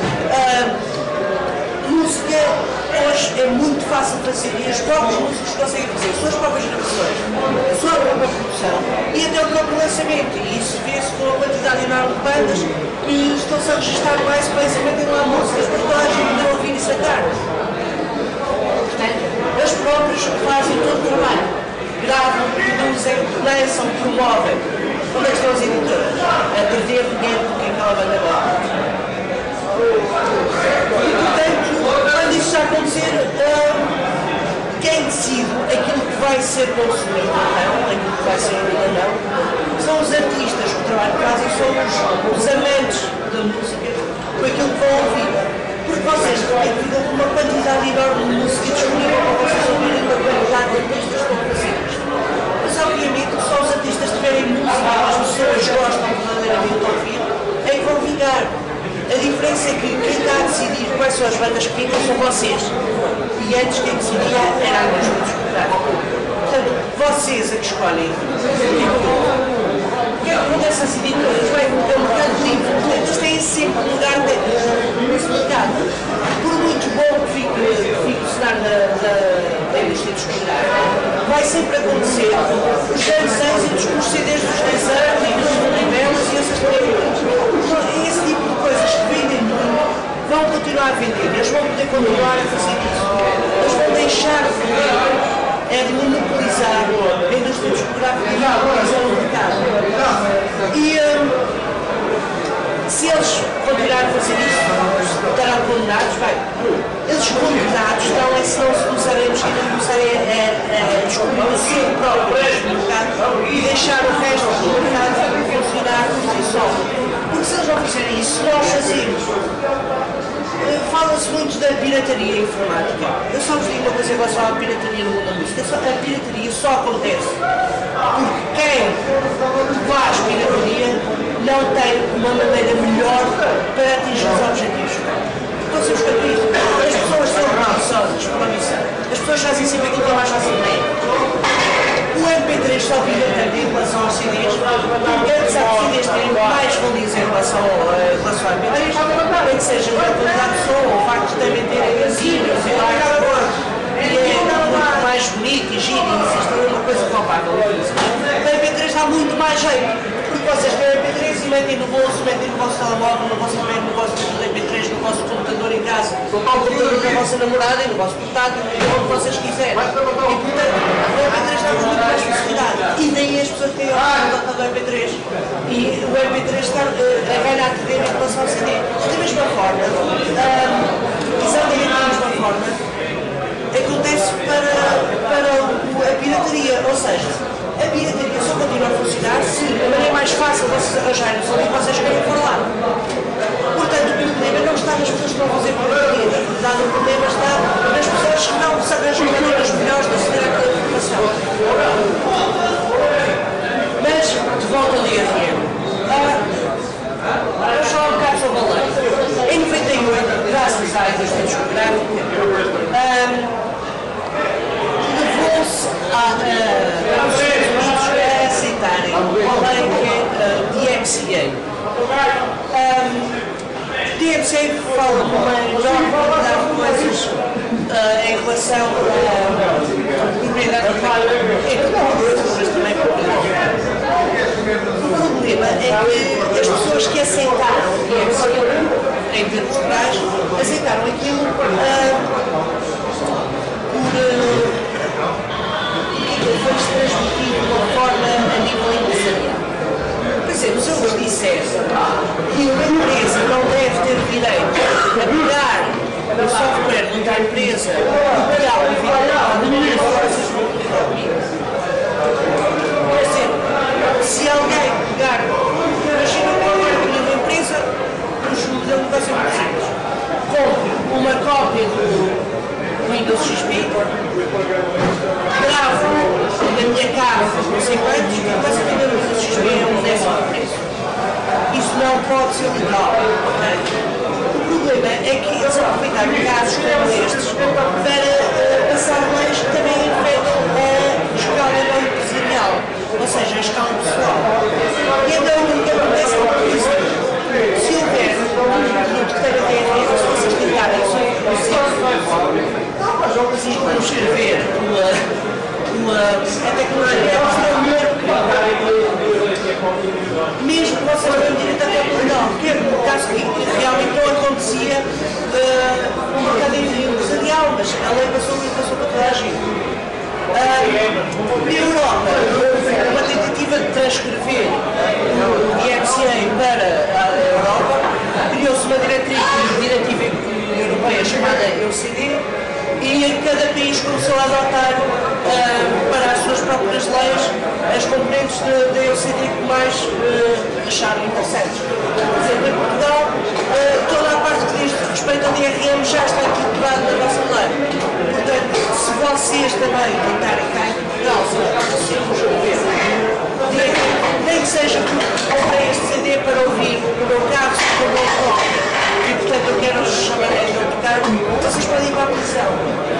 Música hoje é muito fácil fazer e os próprios músicos conseguem fazer as suas próprias gravações, a sua própria produção e até o próprio lançamento. E isso vê-se com a quantidade enorme de bandas que estão-se a registrar mais e metem lá músicas para toda a gente não ouvir e sacar. Portanto, eles próprios fazem todo o trabalho, gravam, produzem, lançam, promovem. Onde é que estão as editoras? A perder dinheiro porque aquela banda vai. E, portanto, quando isto está a acontecer, quem decide aquilo que vai ser consumido ou não, aquilo que vai ser ouvido ou não, são os artistas. O trabalho que fazem são os amantes da música, com aquilo que vão ouvir. Porque vocês ficam com uma quantidade enorme de música disponível para vocês ouvirem uma quantidade de artistas que vão fazer isto. Mas, obviamente, só os artistas tiverem música que as pessoas gostam verdadeiramente de ouvir, é que vão vingar. A diferença é que quem está a decidir quais são as bandas que ficam são vocês. E antes quem decidia era a indústria discográfica. Portanto, vocês é que escolhem. O que é que acontece às editoras? Bem, é um mercado livre. Portanto, eles têm sempre um lugar nesse mercado. Por muito bom que fique o cenário da indústria discográfica, vai sempre acontecer os grandes êxitos com os CDs dos 10 anos e dos niveles e essas coisas. Esse tipo de coisas que vendem muito vão continuar a vender, eles vão poder continuar a fazer isso. Eles vão deixar de vender, é de monopolizar a indústria discográfica e monopolizar o mercado. E se eles continuarem a fazer isso, estarão condenados, bem, eles condenados estão é se não se começarem a mexer, começarem a descobrir o seu próprio mercado e deixar o resto do mercado funcionar por si só. Porque se eles não fizerem isso, nós fazemos. Fala-se muito da pirataria informática. Eu só vos digo uma coisa em relação à pirataria no mundo da música. A pirataria só acontece porque quem faz pirataria não tem uma maneira melhor para atingir os objetivos. Então, se os capítulos, as pessoas são preguiçosas por omissão. As pessoas fazem sempre aquilo que é mais fácil de ler. O MP3 só vive tanto em relação aos CDs, porque antes há CDs terem mais valias em relação ao MP3, nem que seja a quantidade de som, o facto de também terem as ilhas e lá e é muito mais metem no bolso, metem no vosso telemóvel, no vosso e-mail, no vosso MP3, no vosso computador em casa, no computador da vossa namorada e no vosso portátil, onde vocês quiserem. E portanto, o MP3 dá-vos muito mais facilidade. E daí as pessoas têm a opção do MP3. E o MP3 está a ganhar terreno em relação ao CD. Da mesma forma, exatamente da mesma forma, acontece para a pirataria. Ou seja, a pirataria só continua a funcionar se a maneira mais fácil de vocês arranjarem o som que vocês querem for lá. Portanto, o problema não está nas pessoas que vão fazer pirataria. Na verdade, o problema está nas pessoas que não se arranjam maneiras melhores de aceder àquela informação. Mas, de volta ao DRM. Vamos falar um bocado sobre a lei. Em 98, graças à indústria discográfica, levou-se aos Estados Unidos a aceitarem a lei que é DMCA. DMCA fala numa enorme quantidade de coisas em relação à propriedade privada, mas também propriedade. O problema é que as pessoas que aceitaram o DMCA, em termos gerais, aceitaram aquilo foi-lhes transmitido de uma forma a nível empresarial. Por exemplo, se eu vos disser que uma empresa não deve ter o direito a pegar o software de outra empresa, copiá-lo e vender-lo de minha forma, vocês vão concordar comigo. Por exemplo, se alguém pegar, imagina uma empresa, cujo modelo de negócio é muito simples, compre uma cópia do Windows XP, gravo na minha casa, não sei quantos, e começo a vender o Windows XP a um décimo do preço. Isso não pode ser legal. O problema é que eles aproveitaram casos como estes para passar leis que também afetam a escala não empresarial, ou seja, a escala pessoal. E então o que acontece é que se houver um produto que tenha DRM, se vocês tentarem como escrever a tecnologia, mesmo que vocês tenham direito até ao Portugal, que é um caso que realmente não acontecia no mercado empresarial, mas a lei passou para toda a gente. Na Europa, houve uma tentativa de transcrever o DMCA para a Europa, criou-se uma diretiva europeia chamada EUCD, e cada país começou a adotar para as suas próprias leis as componentes da EUCD que mais acharam interessantes. Por exemplo, em Portugal, toda a parte que diz respeito ao DRM já está incorporada na nossa lei. Portanto, se vocês também tentarem cá em Portugal, se nós conseguimos escrever DRM, nem que seja porque comprei este CD para ouvir no meu carro, se for bom cópia, e portanto eu quero chamar de outro carro, vocês podem ir para a prisão.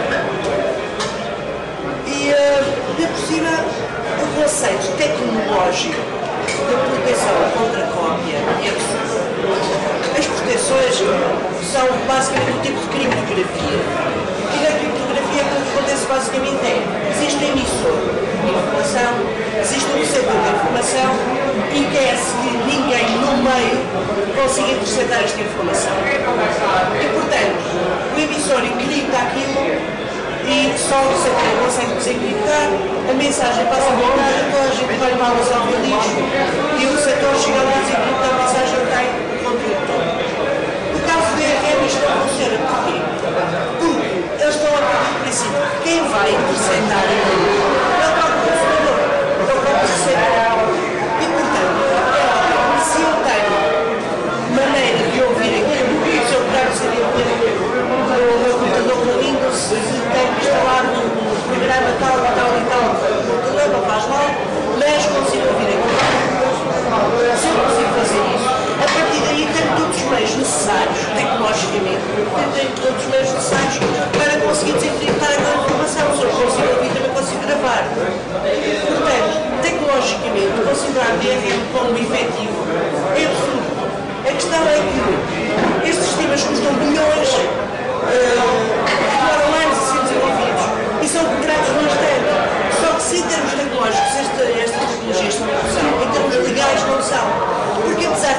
E por cima, o conceito tecnológico da proteção contra cópia e as proteções são basicamente um tipo de criptografia. E na criptografia o que acontece basicamente é, existe um emissor de informação, existe um receptor de informação e quer-se que ninguém no meio consiga interceptar esta informação. E portanto, o emissor encripta aquilo e só o receptor consegue desencriptar, a mensagem passa a voltar, então a gente vai para a usar o lixo e o receptor chega lá e desencripta a mensagem e tem o conteúdo todo. No caso do DRM isto não funciona. Porquê? Porque eles estão a partir do princípio que quem vai interceptar é o próprio consumidor, é o próprio receptor. E portanto, se eu tenho maneira de ouvir aquilo, se eu pegar o CD no meu computador com Windows, se tenho que instalar um programa tal e tal e tal no computador, não faz mal, mas consigo ouvir aquilo. Se eu consigo fazer isso, a partir daí tenho todos os meios necessários, tecnologicamente, tenho todos os meios necessários para conseguir desencriptar aquela informação. Se eu consigo ouvir, também consigo gravar. Portanto, tecnologicamente, considerar DRM como efetivo é absurdo. A questão é que estes sistemas custam bilhões, demoram anos a ser desenvolvidos e são cobrados no instante. Só que se em termos tecnológicos estas tecnologias são uma opção, em termos legais não são. Porque apesar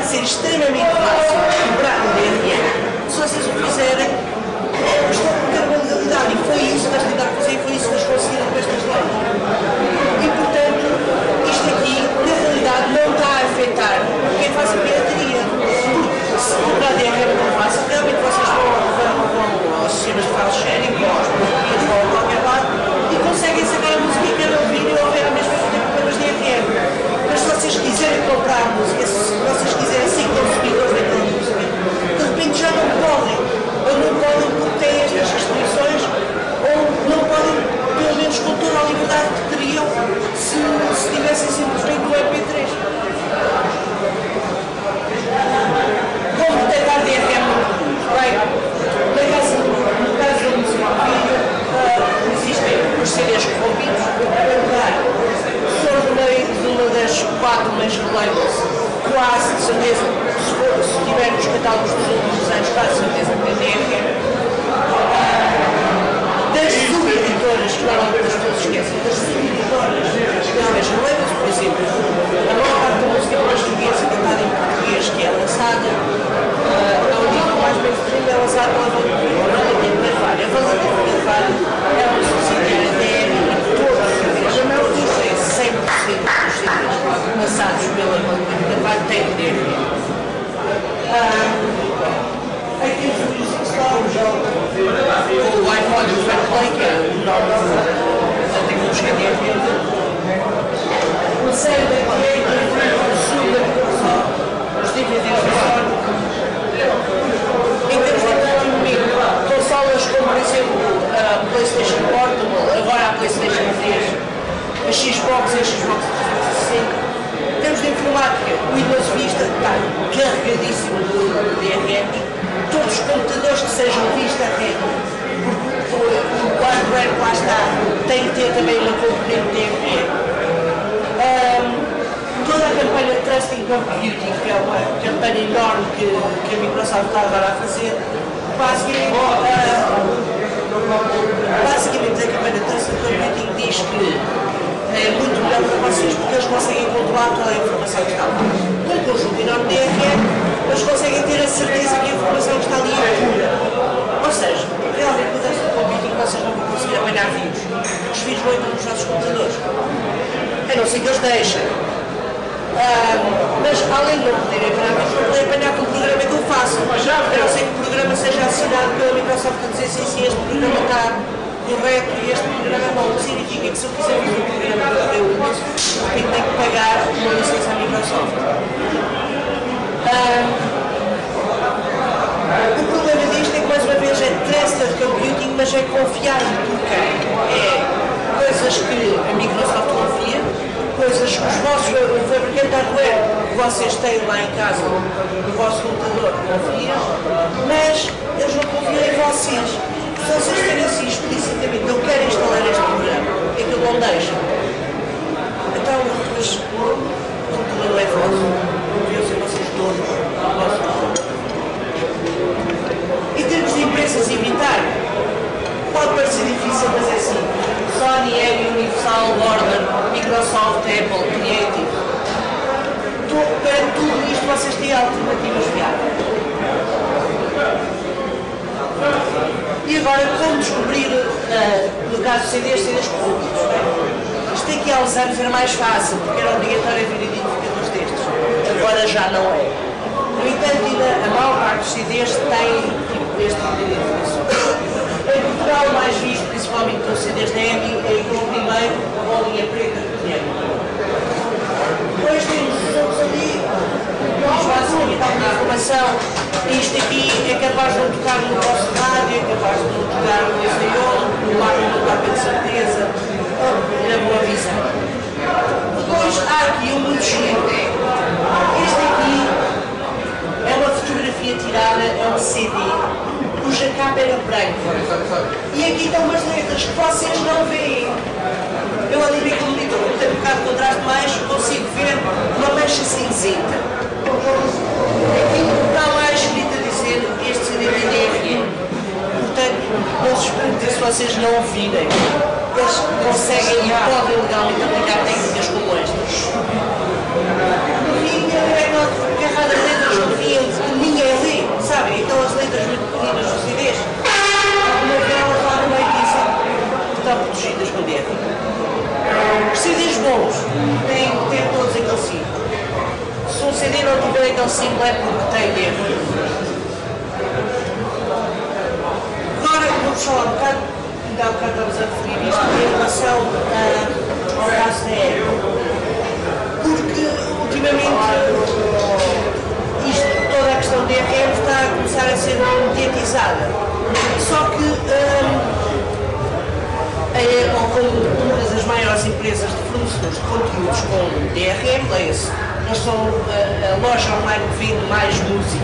sei daqui é o sul da Microsoft, os DVDs do Sony. Em termos de entretenimento, consolas como, por exemplo, a PlayStation Portable, agora a PlayStation 3, a Xbox e a Xbox 360. Em termos de informática, o Windows Vista está carregadíssimo de DRMs. Todos os computadores que sejam Vista REM, o hardware que lá está tem que ter também uma componente DRM. Toda a campanha de Trusting Computing, que é uma campanha enorme que a Microsoft está agora a fazer, basicamente a campanha de Trusting Computing diz que é muito melhor para vocês porque eles conseguem controlar toda a informação que está lá. Com um conjunto enorme de DRM, eles conseguem ter a certeza que a informação que está ali é pura. Ou seja, realmente com o Trusting Computing vocês não vão conseguir apanhar vírus. Os vírus não entram nos nossos computadores. A não ser que eles deixem. Mas além de não poderem apanhar vírus, não podem apanhar com o programa que eu faço. A não ser que o programa seja assinado pela Microsoft a dizer sim, este programa está correto e este programa é bom. Significa que se eu quiser ver um programa do Windows, tenho que pagar uma licença à Microsoft. O problema disto é que, mais uma vez, é trusted computing, mas é confiável por quem? É coisas que a Microsoft confia, coisas que o fabricante de hardware que vocês têm lá em casa, no vosso computador, confia, mas eles não confiam em vocês. Se vocês terem assim explicitamente, eu quero instalar este programa, é que eu não deixo. Então, mas o computador não é vosso, não deviam ser vocês todos, Em termos de empresas evitar, pode parecer difícil, mas é assim. Sony, Amy, Universal, Warner, Microsoft, Apple, Creative. Para tudo isto vocês têm alternativas viáveis. E agora, como descobrir, no caso de CDs públicos? Isto aqui há uns anos era mais fácil, porque era obrigatório haver identificadores destes. Agora já não é. No entanto, ainda a maior parte dos CDs tem este tipo de identificação. Em Portugal, o mais visto, principalmente com os CDs da EMI, é aquele primeiro, a bolinha preta que tem. Depois temos os outros ali, nós basicamente há uma informação. Isto aqui é capaz de não tocar no vosso rádio, é capaz de não tocar no SAO, no mar não tocar com certeza, era boa visão. Depois há aqui um muito giro. Este aqui é uma fotografia tirada, é um CD, cuja capa era branca. E aqui estão umas letras que vocês não veem. Eu ali vi com o monitor, que tem um bocado de contraste mais, consigo ver uma mancha cinzenta. Aqui está lá escrito a dizer este CD é DRM. Portanto, não se perguntem se vocês não ouvirem. Eles conseguem e podem legalmente aplicar técnicas como estas. No fim, é aquela carrada de letras que ninguém lê, sabem? Aquelas letras muito pequenas dos CDs. Uma delas lá no meio dizem que estão protegidas com DRM. Os CDs bons têm todos aquele símbolo. Se um CD não tiver aquele símbolo é porque tem DRM. Agora vamos falar um bocado, ainda há bocado estamos a referir isto, em relação ao caso da Apple. Porque ultimamente toda a questão de DRM está a começar a ser mediatizada. Só que a Apple, como uma das maiores empresas de fornecedores de conteúdos com DRM, leia-se, eles são a loja online que vende mais música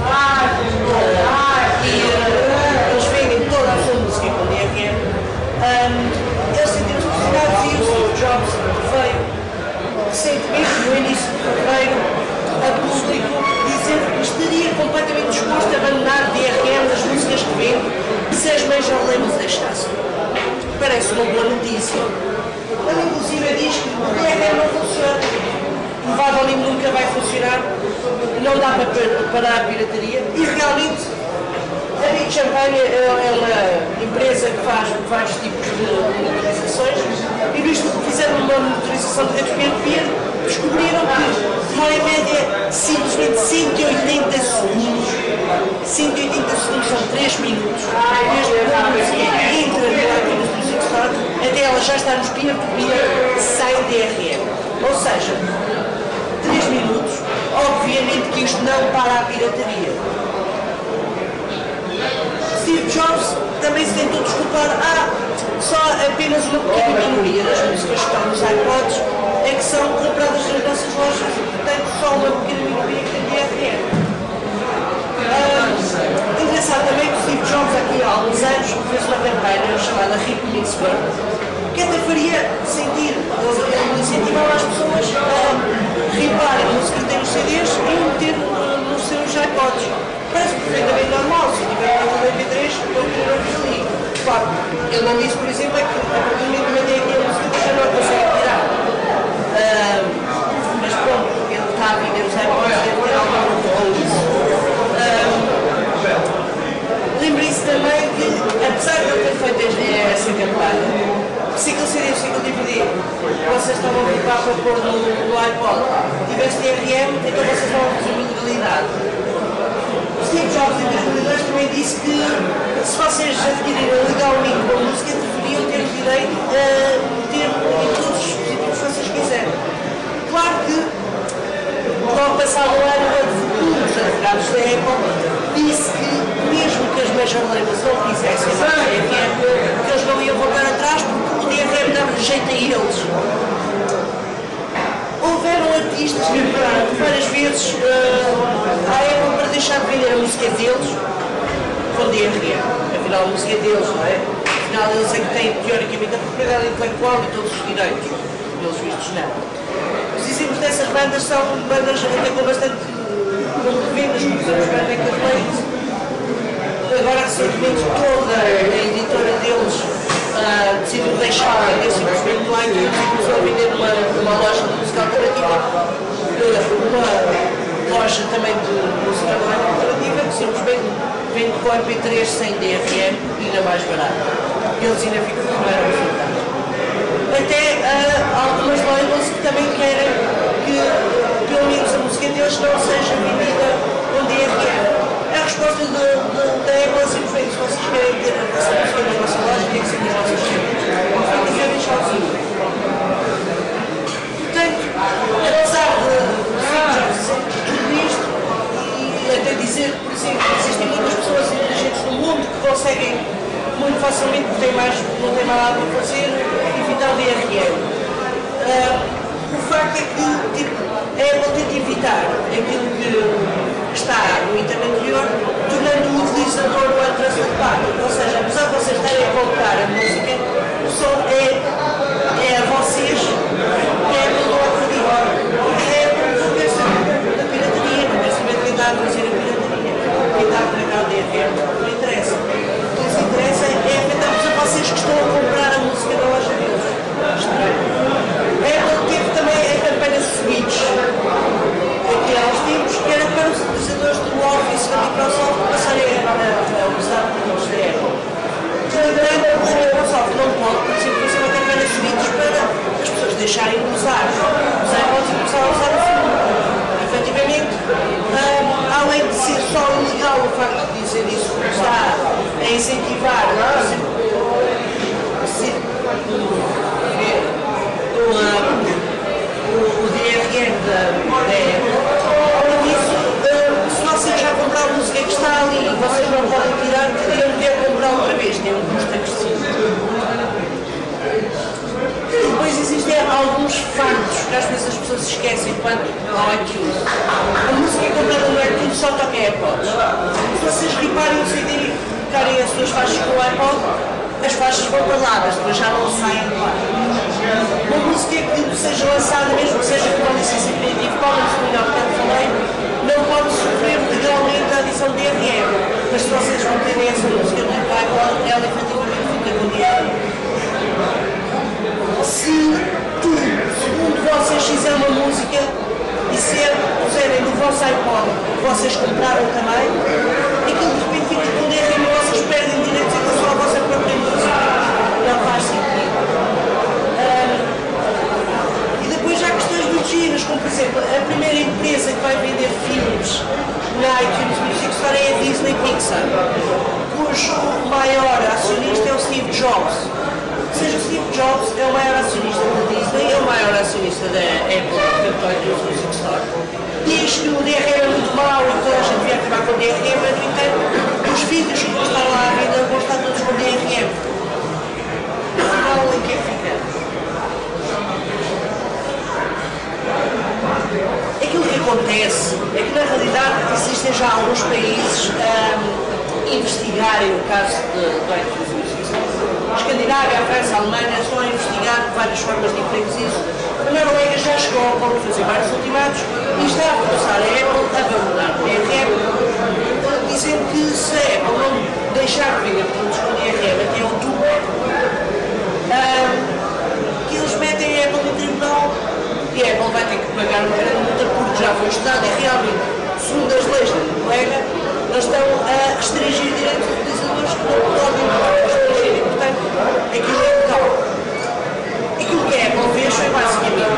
e eles vendem toda a sua música com DRM. Eles sentiram-se pressionados e o Steve Jobs veio recentemente, no início de fevereiro, a público dizer que estaria completamente disposto a abandonar DRM das músicas que vende se as major labels deixassem. Parece uma boa notícia. Ele inclusive diz que o DRM não funciona. Provavelmente nunca vai funcionar, não dá para parar a pirataria e realmente a Big Champagne é uma empresa que faz vários tipos de monitorizações e visto que fizeram uma monitorização de redes peer-to-peer, descobriram que demora em média simplesmente 180 segundos. 180 segundos são 3 minutos. Desde que a música entra no iTunes Music Store até ela já está nos peer-to-peer sem DRM. Ou seja, 3 minutos, obviamente que isto não para a pirataria. Steve Jobs também se tentou desculpar, só apenas uma pequena minoria das músicas que estão nos iPods é que são compradas nas nossas lojas, portanto só uma pequena minoria que tem DRM. Engraçado também que o Steve Jobs aqui há alguns anos fez uma campanha chamada Rip Pittsburgh, que até faria sentido, ele incentivava as pessoas a riparem a música que tem nos CDs e meter nos seus iPods. Parece perfeitamente normal, se tiver uma MP3, eu quero ouvir ali. Claro, ele não disse, por exemplo, é que a partir do momento que tem aqui a música já não consegue tirar. Mas pronto, ele está a vender os iPods, deve ter algum com isso. Lembre-se também que, apesar de ele ter feito essa campanha, se aquele CD, se aquele DVD que vocês estavam a ripar para pôr no iPod tivesse DRM, então vocês vão fazer uma ilegalidade. Steve Jobs em 2002 também disse que se vocês adquirirem legalmente uma música, deveriam ter o direito a meter em todos os dispositivos que vocês quiserem. Claro que, logo passado um ano, os advogados da Apple disse que, mesmo que as major labels não quisessem mais DRM, que eles não iam voltar atrás porque o DRM dava jeito a eles. Houveram artistas que procuraram várias vezes à Apple para deixar de vender a música deles com DRM. Afinal, a música deles, não é? Afinal, eles é que têm, teoricamente, a propriedade intelectual e todos os direitos. Pelos vistos, não. Os exemplos dessas bandas são bandas até com bastante vendas, como os Bandeca Blades. Agora, recentemente, toda a editora deles decidiu deixar de vender simplesmente no iTunes e começou a vender numa loja de música alternativa, uma loja também de música alternativa que simplesmente vende com MP3 sem DRM e ainda mais barato. Eles ainda ficam com o resultado. Até algumas labels que também querem que pelo menos a música deles não seja vendida com DRM. A resposta da Apple é simplesmente: se vocês querem ter essa música na vossa loja, tem que ser nas vossas redes. Não fica a deixar o fim. Portanto, apesar de tudo isto, e até dizer, por exemplo, que existem muitas pessoas inteligentes no mundo que conseguem muito facilmente, porque não têm mais nada para fazer, evitar o DRM. O facto é que a Apple tenta evitar aquilo que está no item anterior, tornando o utilizador o atrasador de parte. Ou seja, apesar de vocês estarem a comprar a música, é a vocês que a Apple não acredita. Porque a Apple não quer saber da pirataria, não quer saber quem está a fazer a pirataria, quem está a entregar o DRM, não interessa. O que lhes interessa é afetar-vos a vocês que estão a comprar a música da loja deles. A Apple teve também a campanha Switch, que há uns tempos, que era para os utilizadores do Office da Microsoft passarem a usar produtos da Apple. Portanto, a Microsoft não pode, por exemplo, fazer uma campanha Switch para as pessoas deixarem de usar os iPods e começar a usar o filme. Efetivamente, além de ser só ilegal o facto de dizer isso, está a incentivar o DRM da Apple. Por isso, se vocês já compraram a música que está ali e vocês não podem tirar, poderiam ter comprar outra vez, tem um custo acrescido. Depois existem alguns factos que às vezes as pessoas se esquecem quanto ao iTunes. A música comprada no iTunes só toca iPods. Se vocês riparem o CD e colocarem as suas faixas com o iPod, as faixas vão para lá, mas depois já não saem de lá. Uma música que seja lançada, mesmo que seja com uma licença Creative Commons, como eu há bocado falei, não pode sofrer legalmente a adição de DRM. Mas se vocês meterem essa música no iPod, ela efetivamente fica com DRM. Se tu, segundo vocês, fizerem uma música e se puserem no vosso iPod, vocês compraram também, aquilo de repente fica com DRM e vocês perdem direitos em relação à vossa própria música. Não faz sentido. E depois há questões muito giras, como por exemplo, a primeira empresa que vai vender filmes na iTunes Music Store é a Disney Pixar, cujo maior acionista é o Steve Jobs. Ou seja, o Steve Jobs é o maior acionista da Disney. Disney é o maior acionista da Apple, portanto, iTunes Music Store. Diz que o DRM é muito mau e toda a gente devia acabar com o DRM, mas, no entanto, os vídeos que vão estar lá à vida vão estar todos com DRM. Afinal, em que é que fica? Aquilo que acontece é que, na realidade, existem já alguns países a investigarem o caso do iTunes Music Store. A Escandinávia, a França, a Alemanha estão a investigar de várias formas diferentes isso. A Noruega já chegou ao ponto de fazer vários ultimatos e está a forçar a Apple a abandonar o DRM, dizendo que se a Apple não deixar de vender produtos com DRM até outubro, que eles metem a Apple no tribunal e a Apple vai ter que pagar uma grande multa porque já foi estudado e realmente, segundo as leis da Noruega, eles estão a restringir direitos dos utilizadores que não podem restringir e, portanto, aquilo é legal. Aquilo que a Apple fez foi basicamente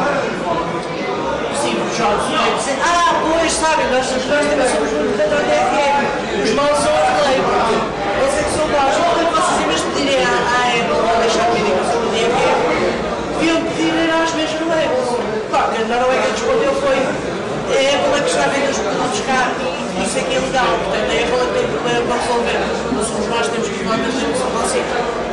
os jogos a dizer, pois, sabem, nós também somos muito contra o DRM, os maus são a lei, eles é que são maus, portanto vocês em vez de pedirem à Apple a deixar de pedir sobre o DRM, deviam pedir às mesmas leis. Claro, que a Noruega respondeu foi a Apple é que está a vender os produtos cá e isso é que é legal, portanto a Apple é que tem problema para resolver, não somos nós que temos que falar, mas temos que você.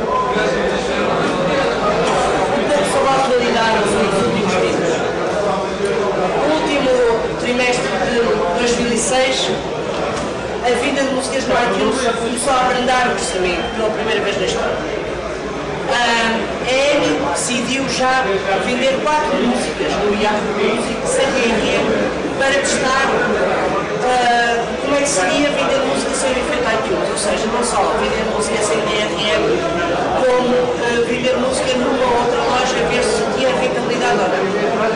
Sobre a atualidade dos últimos tempos. No último trimestre de 2006, a venda de músicas no iTunes começou a abrandar o crescimento pela primeira vez na história. A EMI decidiu já vender 4 músicas no Yahoo Music sem DRM para testar como é que seria vender música sem efeito iTunes, ou seja, não só vender música sem DRM, como vender música numa outra loja, ver se tinha rentabilidade ou não.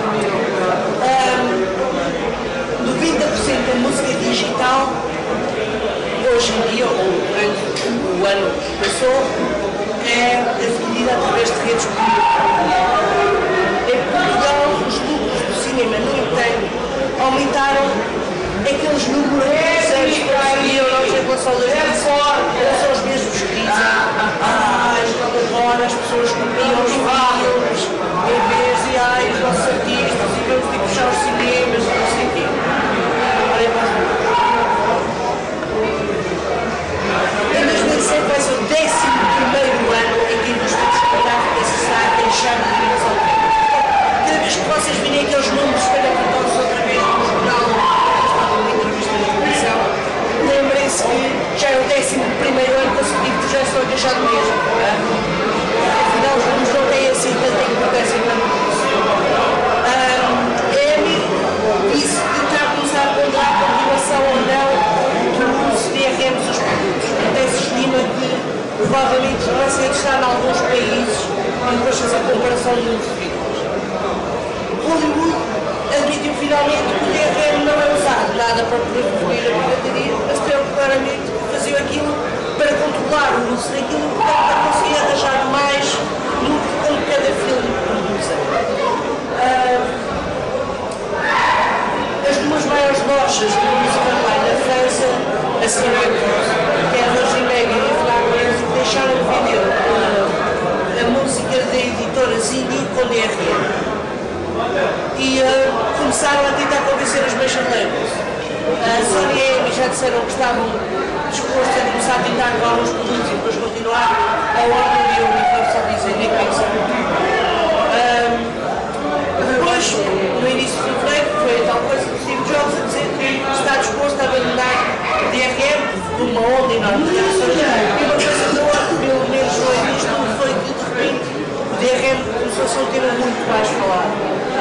Do 20% da música digital, hoje em dia, ou durante o ano que passou, é adquirida através de redes públicas. Em Portugal, os lucros do cinema, no entanto, aumentaram aqueles números de anos que conseguiam nós em relação a 2017, são os mesmos que dizem agora as pessoas copiam os filmes em vez de os nossos artistas e vamos ter que fechar os cinemas e não sei o quê. Em 2007 vai ser o 11º ano em que a indústria discográfica se está a deixar de direção. Cada vez que vocês virem aqueles números para contar-se outra vez no jornal, uma entrevista na televisão, lembrem-se que já é o 11º ano consecutivo que já estou a deixar de mesmo. Afinal, os números não têm assim tanta importância quanto isso. A EMI disse que está a começar a ponderar a continuação ou não do uso de DRM dos produtos. Até se estima que provavelmente vai ser testar em alguns países e depois fazer a comparação de números de vídeos. Hollywood admitiu finalmente que o DRM não é usado nada para prevenir a pirataria, mas claramente faziam aquilo para controlar o uso daquilo para conseguir arranjar mais lucro com cada filme que produzem. As duas maiores lojas de música online na França, a Syracuse, que é a Virgin Mega e a Fnac Music, deixaram de vender a música de editoras indie com DRM. E começaram a tentar convencer as major labels. A Sony e a EMI já disseram que estavam dispostos a começar a tentar com alguns produtos e depois continuar. A Warner e a Universal dizem nem pensam. Depois, no início de fevereiro, foi a tal coisa do Steve Jobs a dizer que está disposto a abandonar o DRM por uma onda enorme de ações. E uma coisa boa, pelo menos no início, foi que de repente o DRM começou a ser um tema muito mais falado.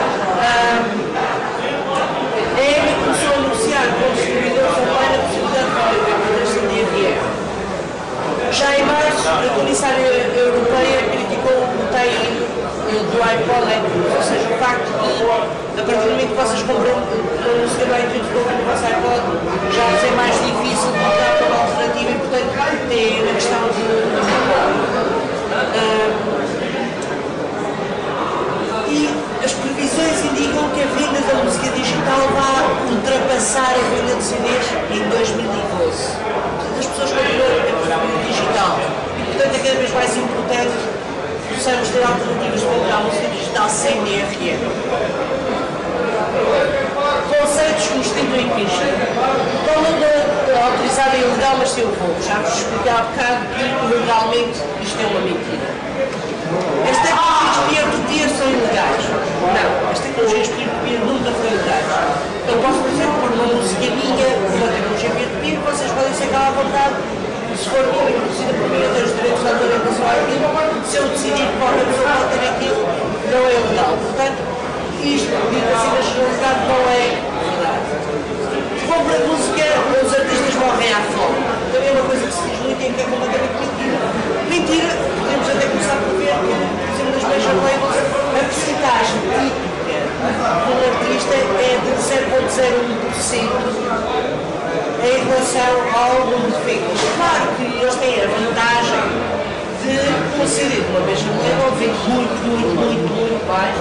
A EMI começou a anunciar com os distribuidores online a possibilidade de vender produtos sem DRM. Já em março, a Comissária Europeia criticou o tie-in do iPod, ou seja, o facto de, a partir do momento que vocês compram uma música no iTunes com o vosso iPod, já vos é mais difícil de optar por uma alternativa e, portanto, tem a questão de e as previsões indicam que a venda da música digital vai ultrapassar a venda de CDs em 2012. Portanto, as pessoas continuam a preferir o digital e, portanto, é cada vez mais importante possamos ter alternativas para comprar música digital sem DRM. Conceitos que nos tentam impingir. Estão autorizados e ilegal, mas sem o voo. Já vos expliquei há bocado que legalmente isto é uma mentira. As tecnologias peer-to-peer são ilegais. Não, as tecnologias peer-to-peer nunca foram ilegais. Eu posso, por exemplo, pôr uma música minha, uma tecnologia peer-to-peer, vocês podem ser à vontade. Se for minha, produzida por mim, eu tenho os direitos de autor em relação àquilo. Se eu decidir que qualquer pessoa pode ter aquilo, não é legal. Portanto, isto, dito assim na generalidade, não é verdade. Compra de música, os artistas morrem à fome. Também é uma coisa que se diz muito e que é completamente mentira. Mentira, podemos até começar por ver, por exemplo, nas major labels, a percentagem típica de um artista é de 0,01% em relação ao número de vendas. Claro que eles têm a vantagem de um CD de uma major label vende muito mais.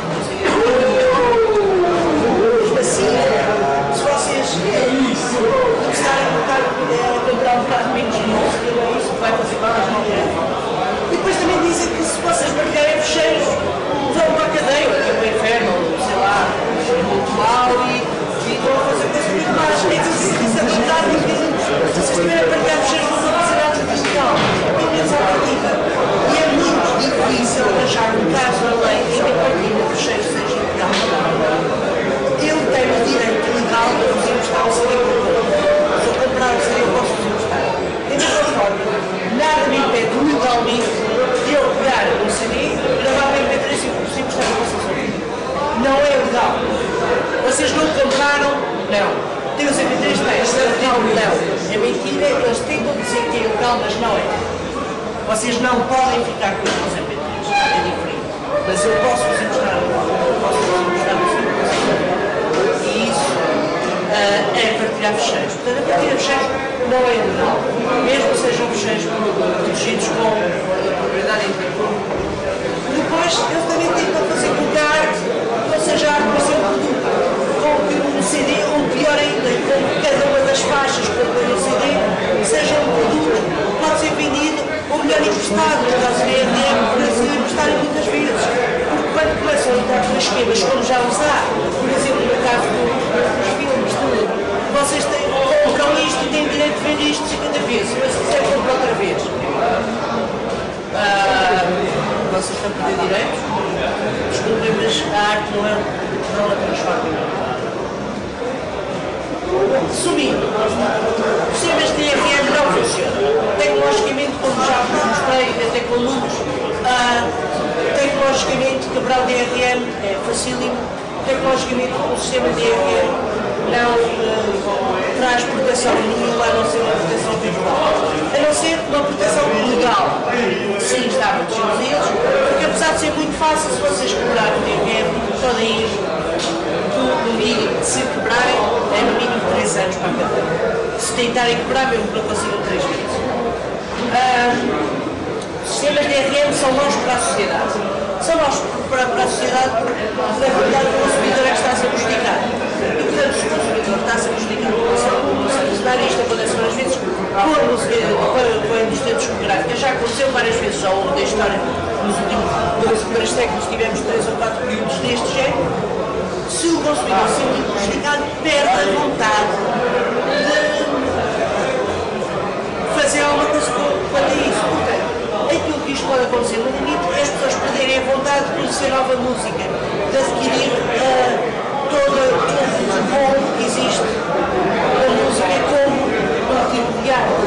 Assim, se vocês começarem a comprar um bocado menos de música, isso vai fazer mais mal. E depois também dizem que se vocês marcarem fecheiros, vão para a cadeia, que é para o inferno, sei lá, é muito mal e vão fazer coisas muito mais. Isso é verdade, se vocês tiverem a marcar fecheiros, vão fazer nada de digital, pelo menos à partida. E é muito difícil arranjar um caso na lei em que a partida de fecheiros seja ilegal. Ele tem o direito legal de vos emprestar o CD por conta. Se eu comprar o CD, eu posso vos emprestar. Da mesma forma, nada me impede legalmente de eu pegar um CD, gravar o MP3 e vos emprestar a vossa CD. Não é legal. Vocês não compraram? Não. Tem os MP3? Tem. Se é legal? Não. É mentira, eles tentam dizer que é legal, mas não é. Vocês não podem ficar com os MP3. É diferente. Mas eu posso vos emprestar o CD. E isso é partilhar fecheiros. Portanto, a partilha de fecheiros não é legal. Mesmo que sejam fecheiros protegidos com propriedade intelectual. Depois, eles também tentam fazer com que a arte não seja arte para ser um produto. Com que um CD, ou pior ainda, com que cada uma das faixas que compõem o CD seja um produto que pode ser vendido ou melhor emprestado. No caso da EDM, por exemplo, emprestarem muitas vezes. Porque quando começam a entrar por esquemas, como já os há, por exemplo, no caso dos filmes, vocês compram isto e têm direito de vender isto 50 vezes, mas se quiser comprar outra vez. Vocês estão a perder direitos? Desculpem, mas a arte não a transforma. Subindo, os sistemas de DRM não funcionam. Tecnologicamente, como já vos mostrei, até com números, tecnologicamente quebrar o DRM é facílimo. Tecnologicamente, o sistema de DRM não traz proteção nenhuma, a não ser uma proteção virtual. A não ser uma proteção legal. Sim, está a proteger eles, porque apesar de ser muito fácil, se vocês quebrarem o DRM, podem ir no mínimo, se quebrarem, é no mínimo 3 anos para a cadeia. Se tentarem quebrar, mesmo que não consigam 3 vezes. Os sistemas de DRM são maus para a sociedade. São maus para a sociedade porque, na verdade, o consumidor é que está a ser prejudicado. E, portanto, se o consumidor está a ser prejudicado por isto acontece várias vezes com a indústria discográfica. Já aconteceu várias vezes ao longo da história. Nos últimos séculos tivemos 3 ou 4 períodos deste género. Se o consumidor se sentir prejudicado, perde a vontade de fazer alguma coisa quanto a isso. Portanto, aquilo que isto pode acontecer no limite é as pessoas perderem a vontade de conhecer nova música, de adquirir todo o bom que existe na música como um tipo de arte.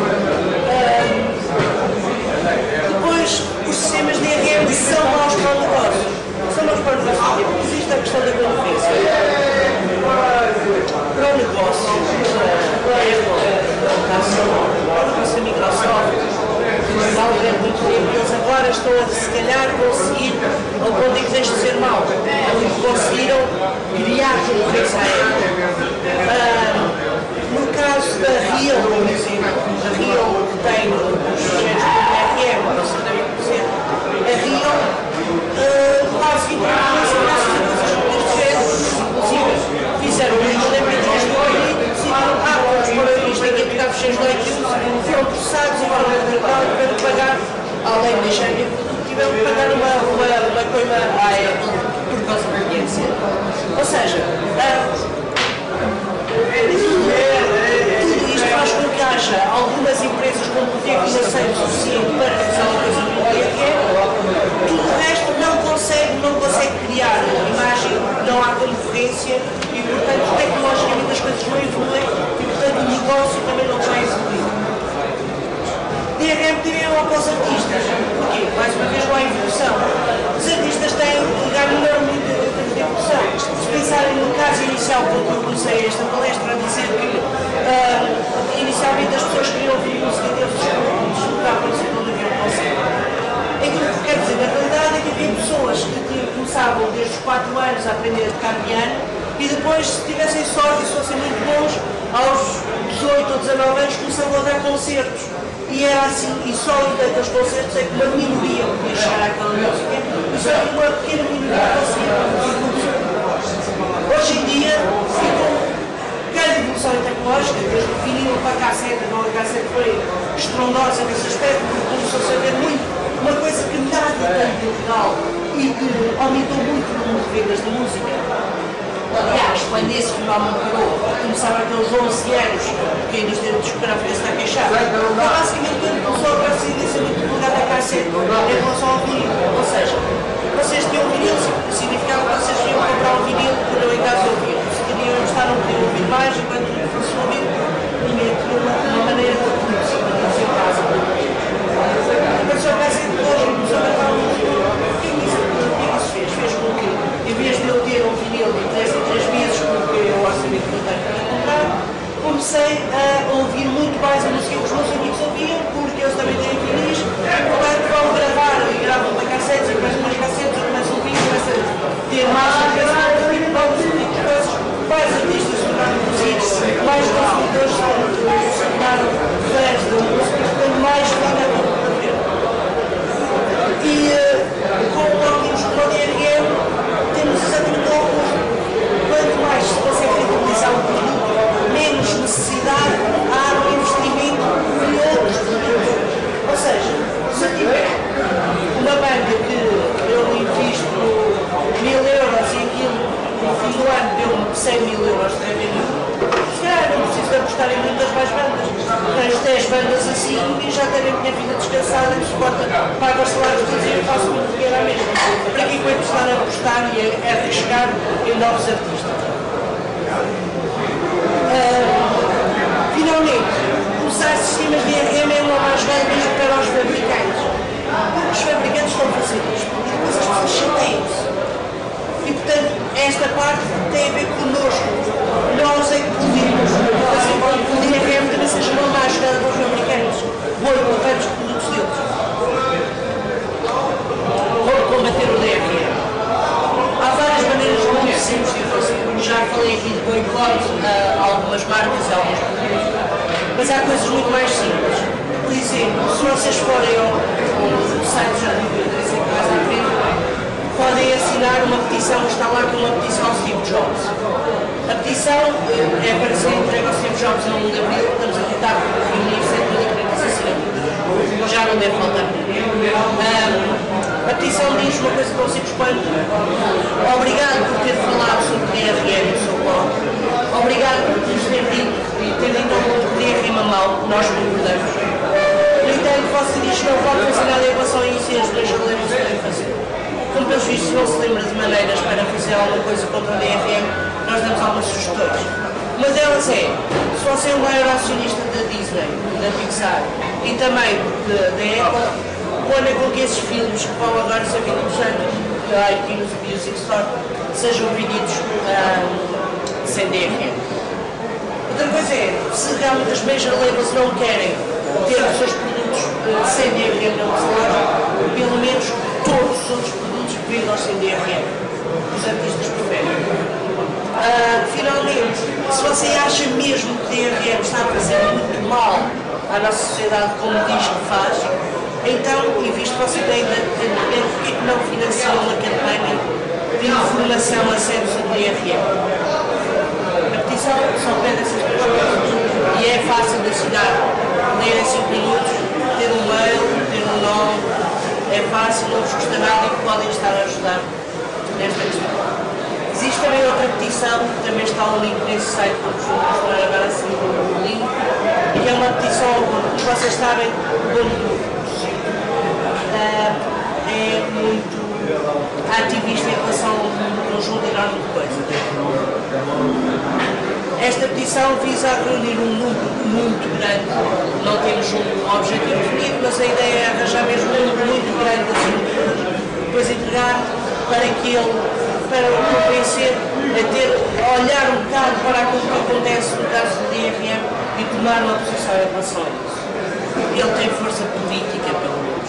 Depois, os sistemas de DRM são maus para o negócio. São maus para o negócio porque existe a questão da concorrência. Para o negócio, a Microsoft, durante muito tempo, eles agora estão a, se calhar, conseguir, ao ponto em que deixa de ser mau, conseguiram criar concorrência à Apple. No caso da Real, por exemplo, a Real que tem os projetos do DRM, vocês devem conhecer, a Real quase que inclusive fizeram um livro de MP3 no Rio e decidiram, vamos pôr isto aqui, pegar fecheiros do iTunes, foram processados e foram tiveram que pagar, além de deixarem o produto, tiveram que pagar uma coima à Apple por causa do convencer. Ou seja, tudo isto faz com que haja algumas empresas com poder financeiro suficiente para fazer uma coisa como o DRM, tudo o resto não consegue criar uma imagem, não há concorrência e, portanto, tecnologicamente as coisas não evoluem e, portanto, o negócio também não vai evoluir. DRM também é para os artistas. Porquê? Mais uma vez não há evolução. Os artistas têm que ganhar enormemente em termos de evolução. Se pensarem no caso inicial, quando eu comecei esta palestra a dizer que inicialmente as pessoas queriam ouvir música deles deslocar para o centro onde havia um concerto. Aquilo que quer dizer, na realidade, é que havia pessoas que começavam desde os 4 anos a aprender a tocar piano e depois, se tivessem sorte e se fossem muito bons, aos 18 ou 19 anos começavam a dar concertos. E era assim, e só naqueles concertos é que uma minoria podia chegar àquela música e só uma pequena minoria conseguia produzir. Hoje em dia, ficou grande evolução tecnológica, desde o vinil para a cassete, a cassete foi estrondosa nesse aspecto, porque começou a saber muito, uma coisa que nada tanto ilegal e que aumentou muito o número de vendas de música. Aliás, quando esse fenómeno parou, começaram aqueles 11 anos que a indústria discográfica se está a queixar. Basicamente, quando começou a ser muito divulgada a cassete em relação ao vinil. Ou seja, vocês tinham vinil, significava que vocês iam comprar um vinil por não em casa ouvir. Se queriam gostar, não podiam ouvir mais, enquanto fosse ouvir, ninguém tinha uma maneira de produzir em casa. Apareceu a cassete depois, começou a gravar um vinil. O que isso fez? Fez com que, em vez de eu ter um vinil de 3 em 3 meses, porque eu orçamento que eu tenho para comprar, comecei a ouvir muito mais a música que os meus amigos ouviam, porque eles também têm vinis, portanto vão gravar e gravam para cassetes, e depois umas cassetes, eu começo a ouvir, começo a ter mais novos tipos de coisas, mais artistas se tornaram conhecidos, mais consumidores se tornaram fãs da música, portanto mais vida para ver. E com o DRM temos exatamente o oposto. Quanto mais se consegue rentabilizar um produto, menos necessidade há no investimento de outros produtos. Ou seja, se eu tiver uma banda que eu invisto 1000 euros e aquilo no fim do ano deu-me 100 mil euros de revenue, se calhar não preciso de apostar em muitas mais bandas. Tenho 10 bandas assim e já tenho a minha vida descansada, me suporta, pago os salários todos e faço muito dinheiro à mesma. Para que eu estar a apostar e a arriscar em novos artistas? Finalmente, começar sistemas de DRM é uma mais-valia para os fabricantes. Porque os fabricantes estão a fazer isto e depois as pessoas chateiam-se. E, portanto, esta parte tem a ver connosco. Nós é que podemos fazer com que o DRM também seja uma mais-valia para os fabricantes. Boicotamos os produtos deles. Como combater o DRM? Há várias maneiras muito simples de fazer. Já falei aqui de boicote a algumas marcas e alguns produtos, mas há coisas muito mais simples. Por exemplo, se vocês forem ao site já de mais à frente, podem assinar uma petição, está lá com uma petição ao Steve Jobs. A petição é para ser entregue ao Steve Jobs no 1 de abril, estamos a tentar reunir 140 assinaturas. Já não deve faltar ninguém. A petição diz uma coisa tão simples quanto: obrigado por ter falado sobre DRM no seu blog, obrigado por nos ter dito e ter dito ao DRM a mal, nós concordamos. No entanto, você diz que não pode fazer nada em relação a isso e as leis que lemos podem fazer. Como pelos vistos não se lembra de maneiras para fazer alguma coisa contra o DRM, nós damos algumas sugestões. Uma delas é, se você é um maior acionista da Disney, da Pixar e também da Apple, ponha com que esses filmes que vão agora ser vendidos da iTunes Music Store sejam vendidos sem DRM. Outra coisa é, se realmente as major labels não querem ter os seus produtos sem DRM na loja, pelo menos todos os outros produtos vendam sem DRM. Os artistas preferem. Finalmente, se você acha mesmo que o DRM está a fazer muito mal à nossa sociedade, como diz que faz, então, e visto que você tem de entender porque é que não financiam uma campanha de informação a sério sobre o DRM. A petição só pede essas coisas e é fácil de assinar, ler em 5 minutos, ter um mail, ter um nome, é fácil, não vos custa nada e podem estar a ajudar nesta questão. Existe também outra petição, que também está um link nesse site, que vou mostrar agora assim o link, que é uma petição, como vocês sabem, é muito ativista em relação a um conjunto enorme de coisas. Esta petição visa reunir um número muito grande, não temos um objetivo definido, mas a ideia é arranjar mesmo um número muito grande de assinaturas, depois entregar para o convencer a olhar um bocado para aquilo que acontece no caso do DRM e tomar uma posição em relação a isso. Ele tem força política, pelo menos.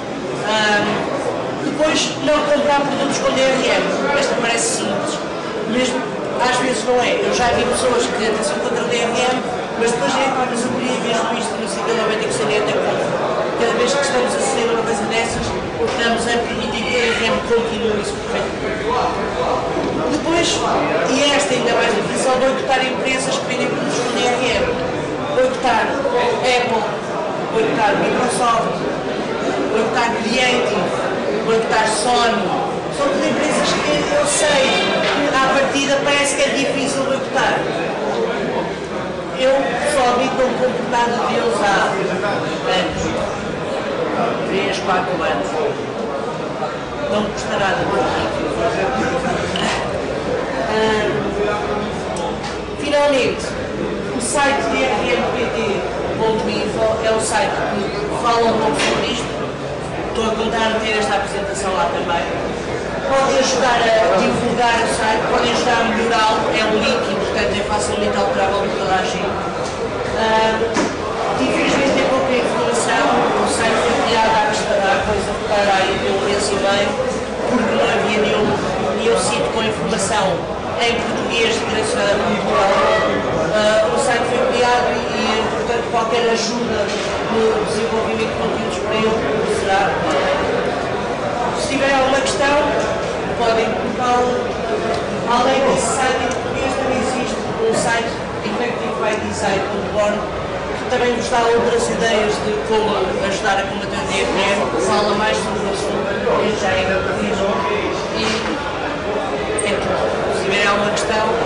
Depois, não comprar produtos com DRM. Esta parece simples, mesmo às vezes não é. Eu já vi pessoas que até são contra o DRM, mas depois é para a sabedoria, mesmo isto, no sítio da tem que ser até contra. Cada vez que estamos a aceder a uma coisa dessas, estamos a permitir que o DRM continue isso perfeitamente. Depois, e esta ainda mais difícil, boicotar empresas que vendem produtos com DRM. Boicotar Apple, boicotar Microsoft, boicotar Creative, boicotar Sony. São tudo empresas que eu sei que à partida parece que é difícil boicotar. Eu pessoalmente não me compro nada deles há anos, 3, 4 anos. Não me custa nada finalmente, o site drmpt.info é o site que fala um pouco sobre isto. Estou a contar ter esta apresentação lá também. Podem ajudar a divulgar o site, podem ajudar a melhorá-lo, é um link e portanto é facilmente alterável por toda a gente. Infelizmente tem pouca informação, o site foi criado há coisa para aí de 1 mês e meio, porque não havia nenhum sítio com informação em português direcionado a Portugal. O site foi criado e portanto qualquer ajuda no desenvolvimento de conteúdos para ele será. Se tiverem alguma questão, podem colocá-lo. Além desse site em português, também existe um site effectivebydesign.org que também vos dá outras ideias de como ajudar a combater o DRM, fala mais sobre o assunto, já é português. E é tudo. Se tiverem alguma questão,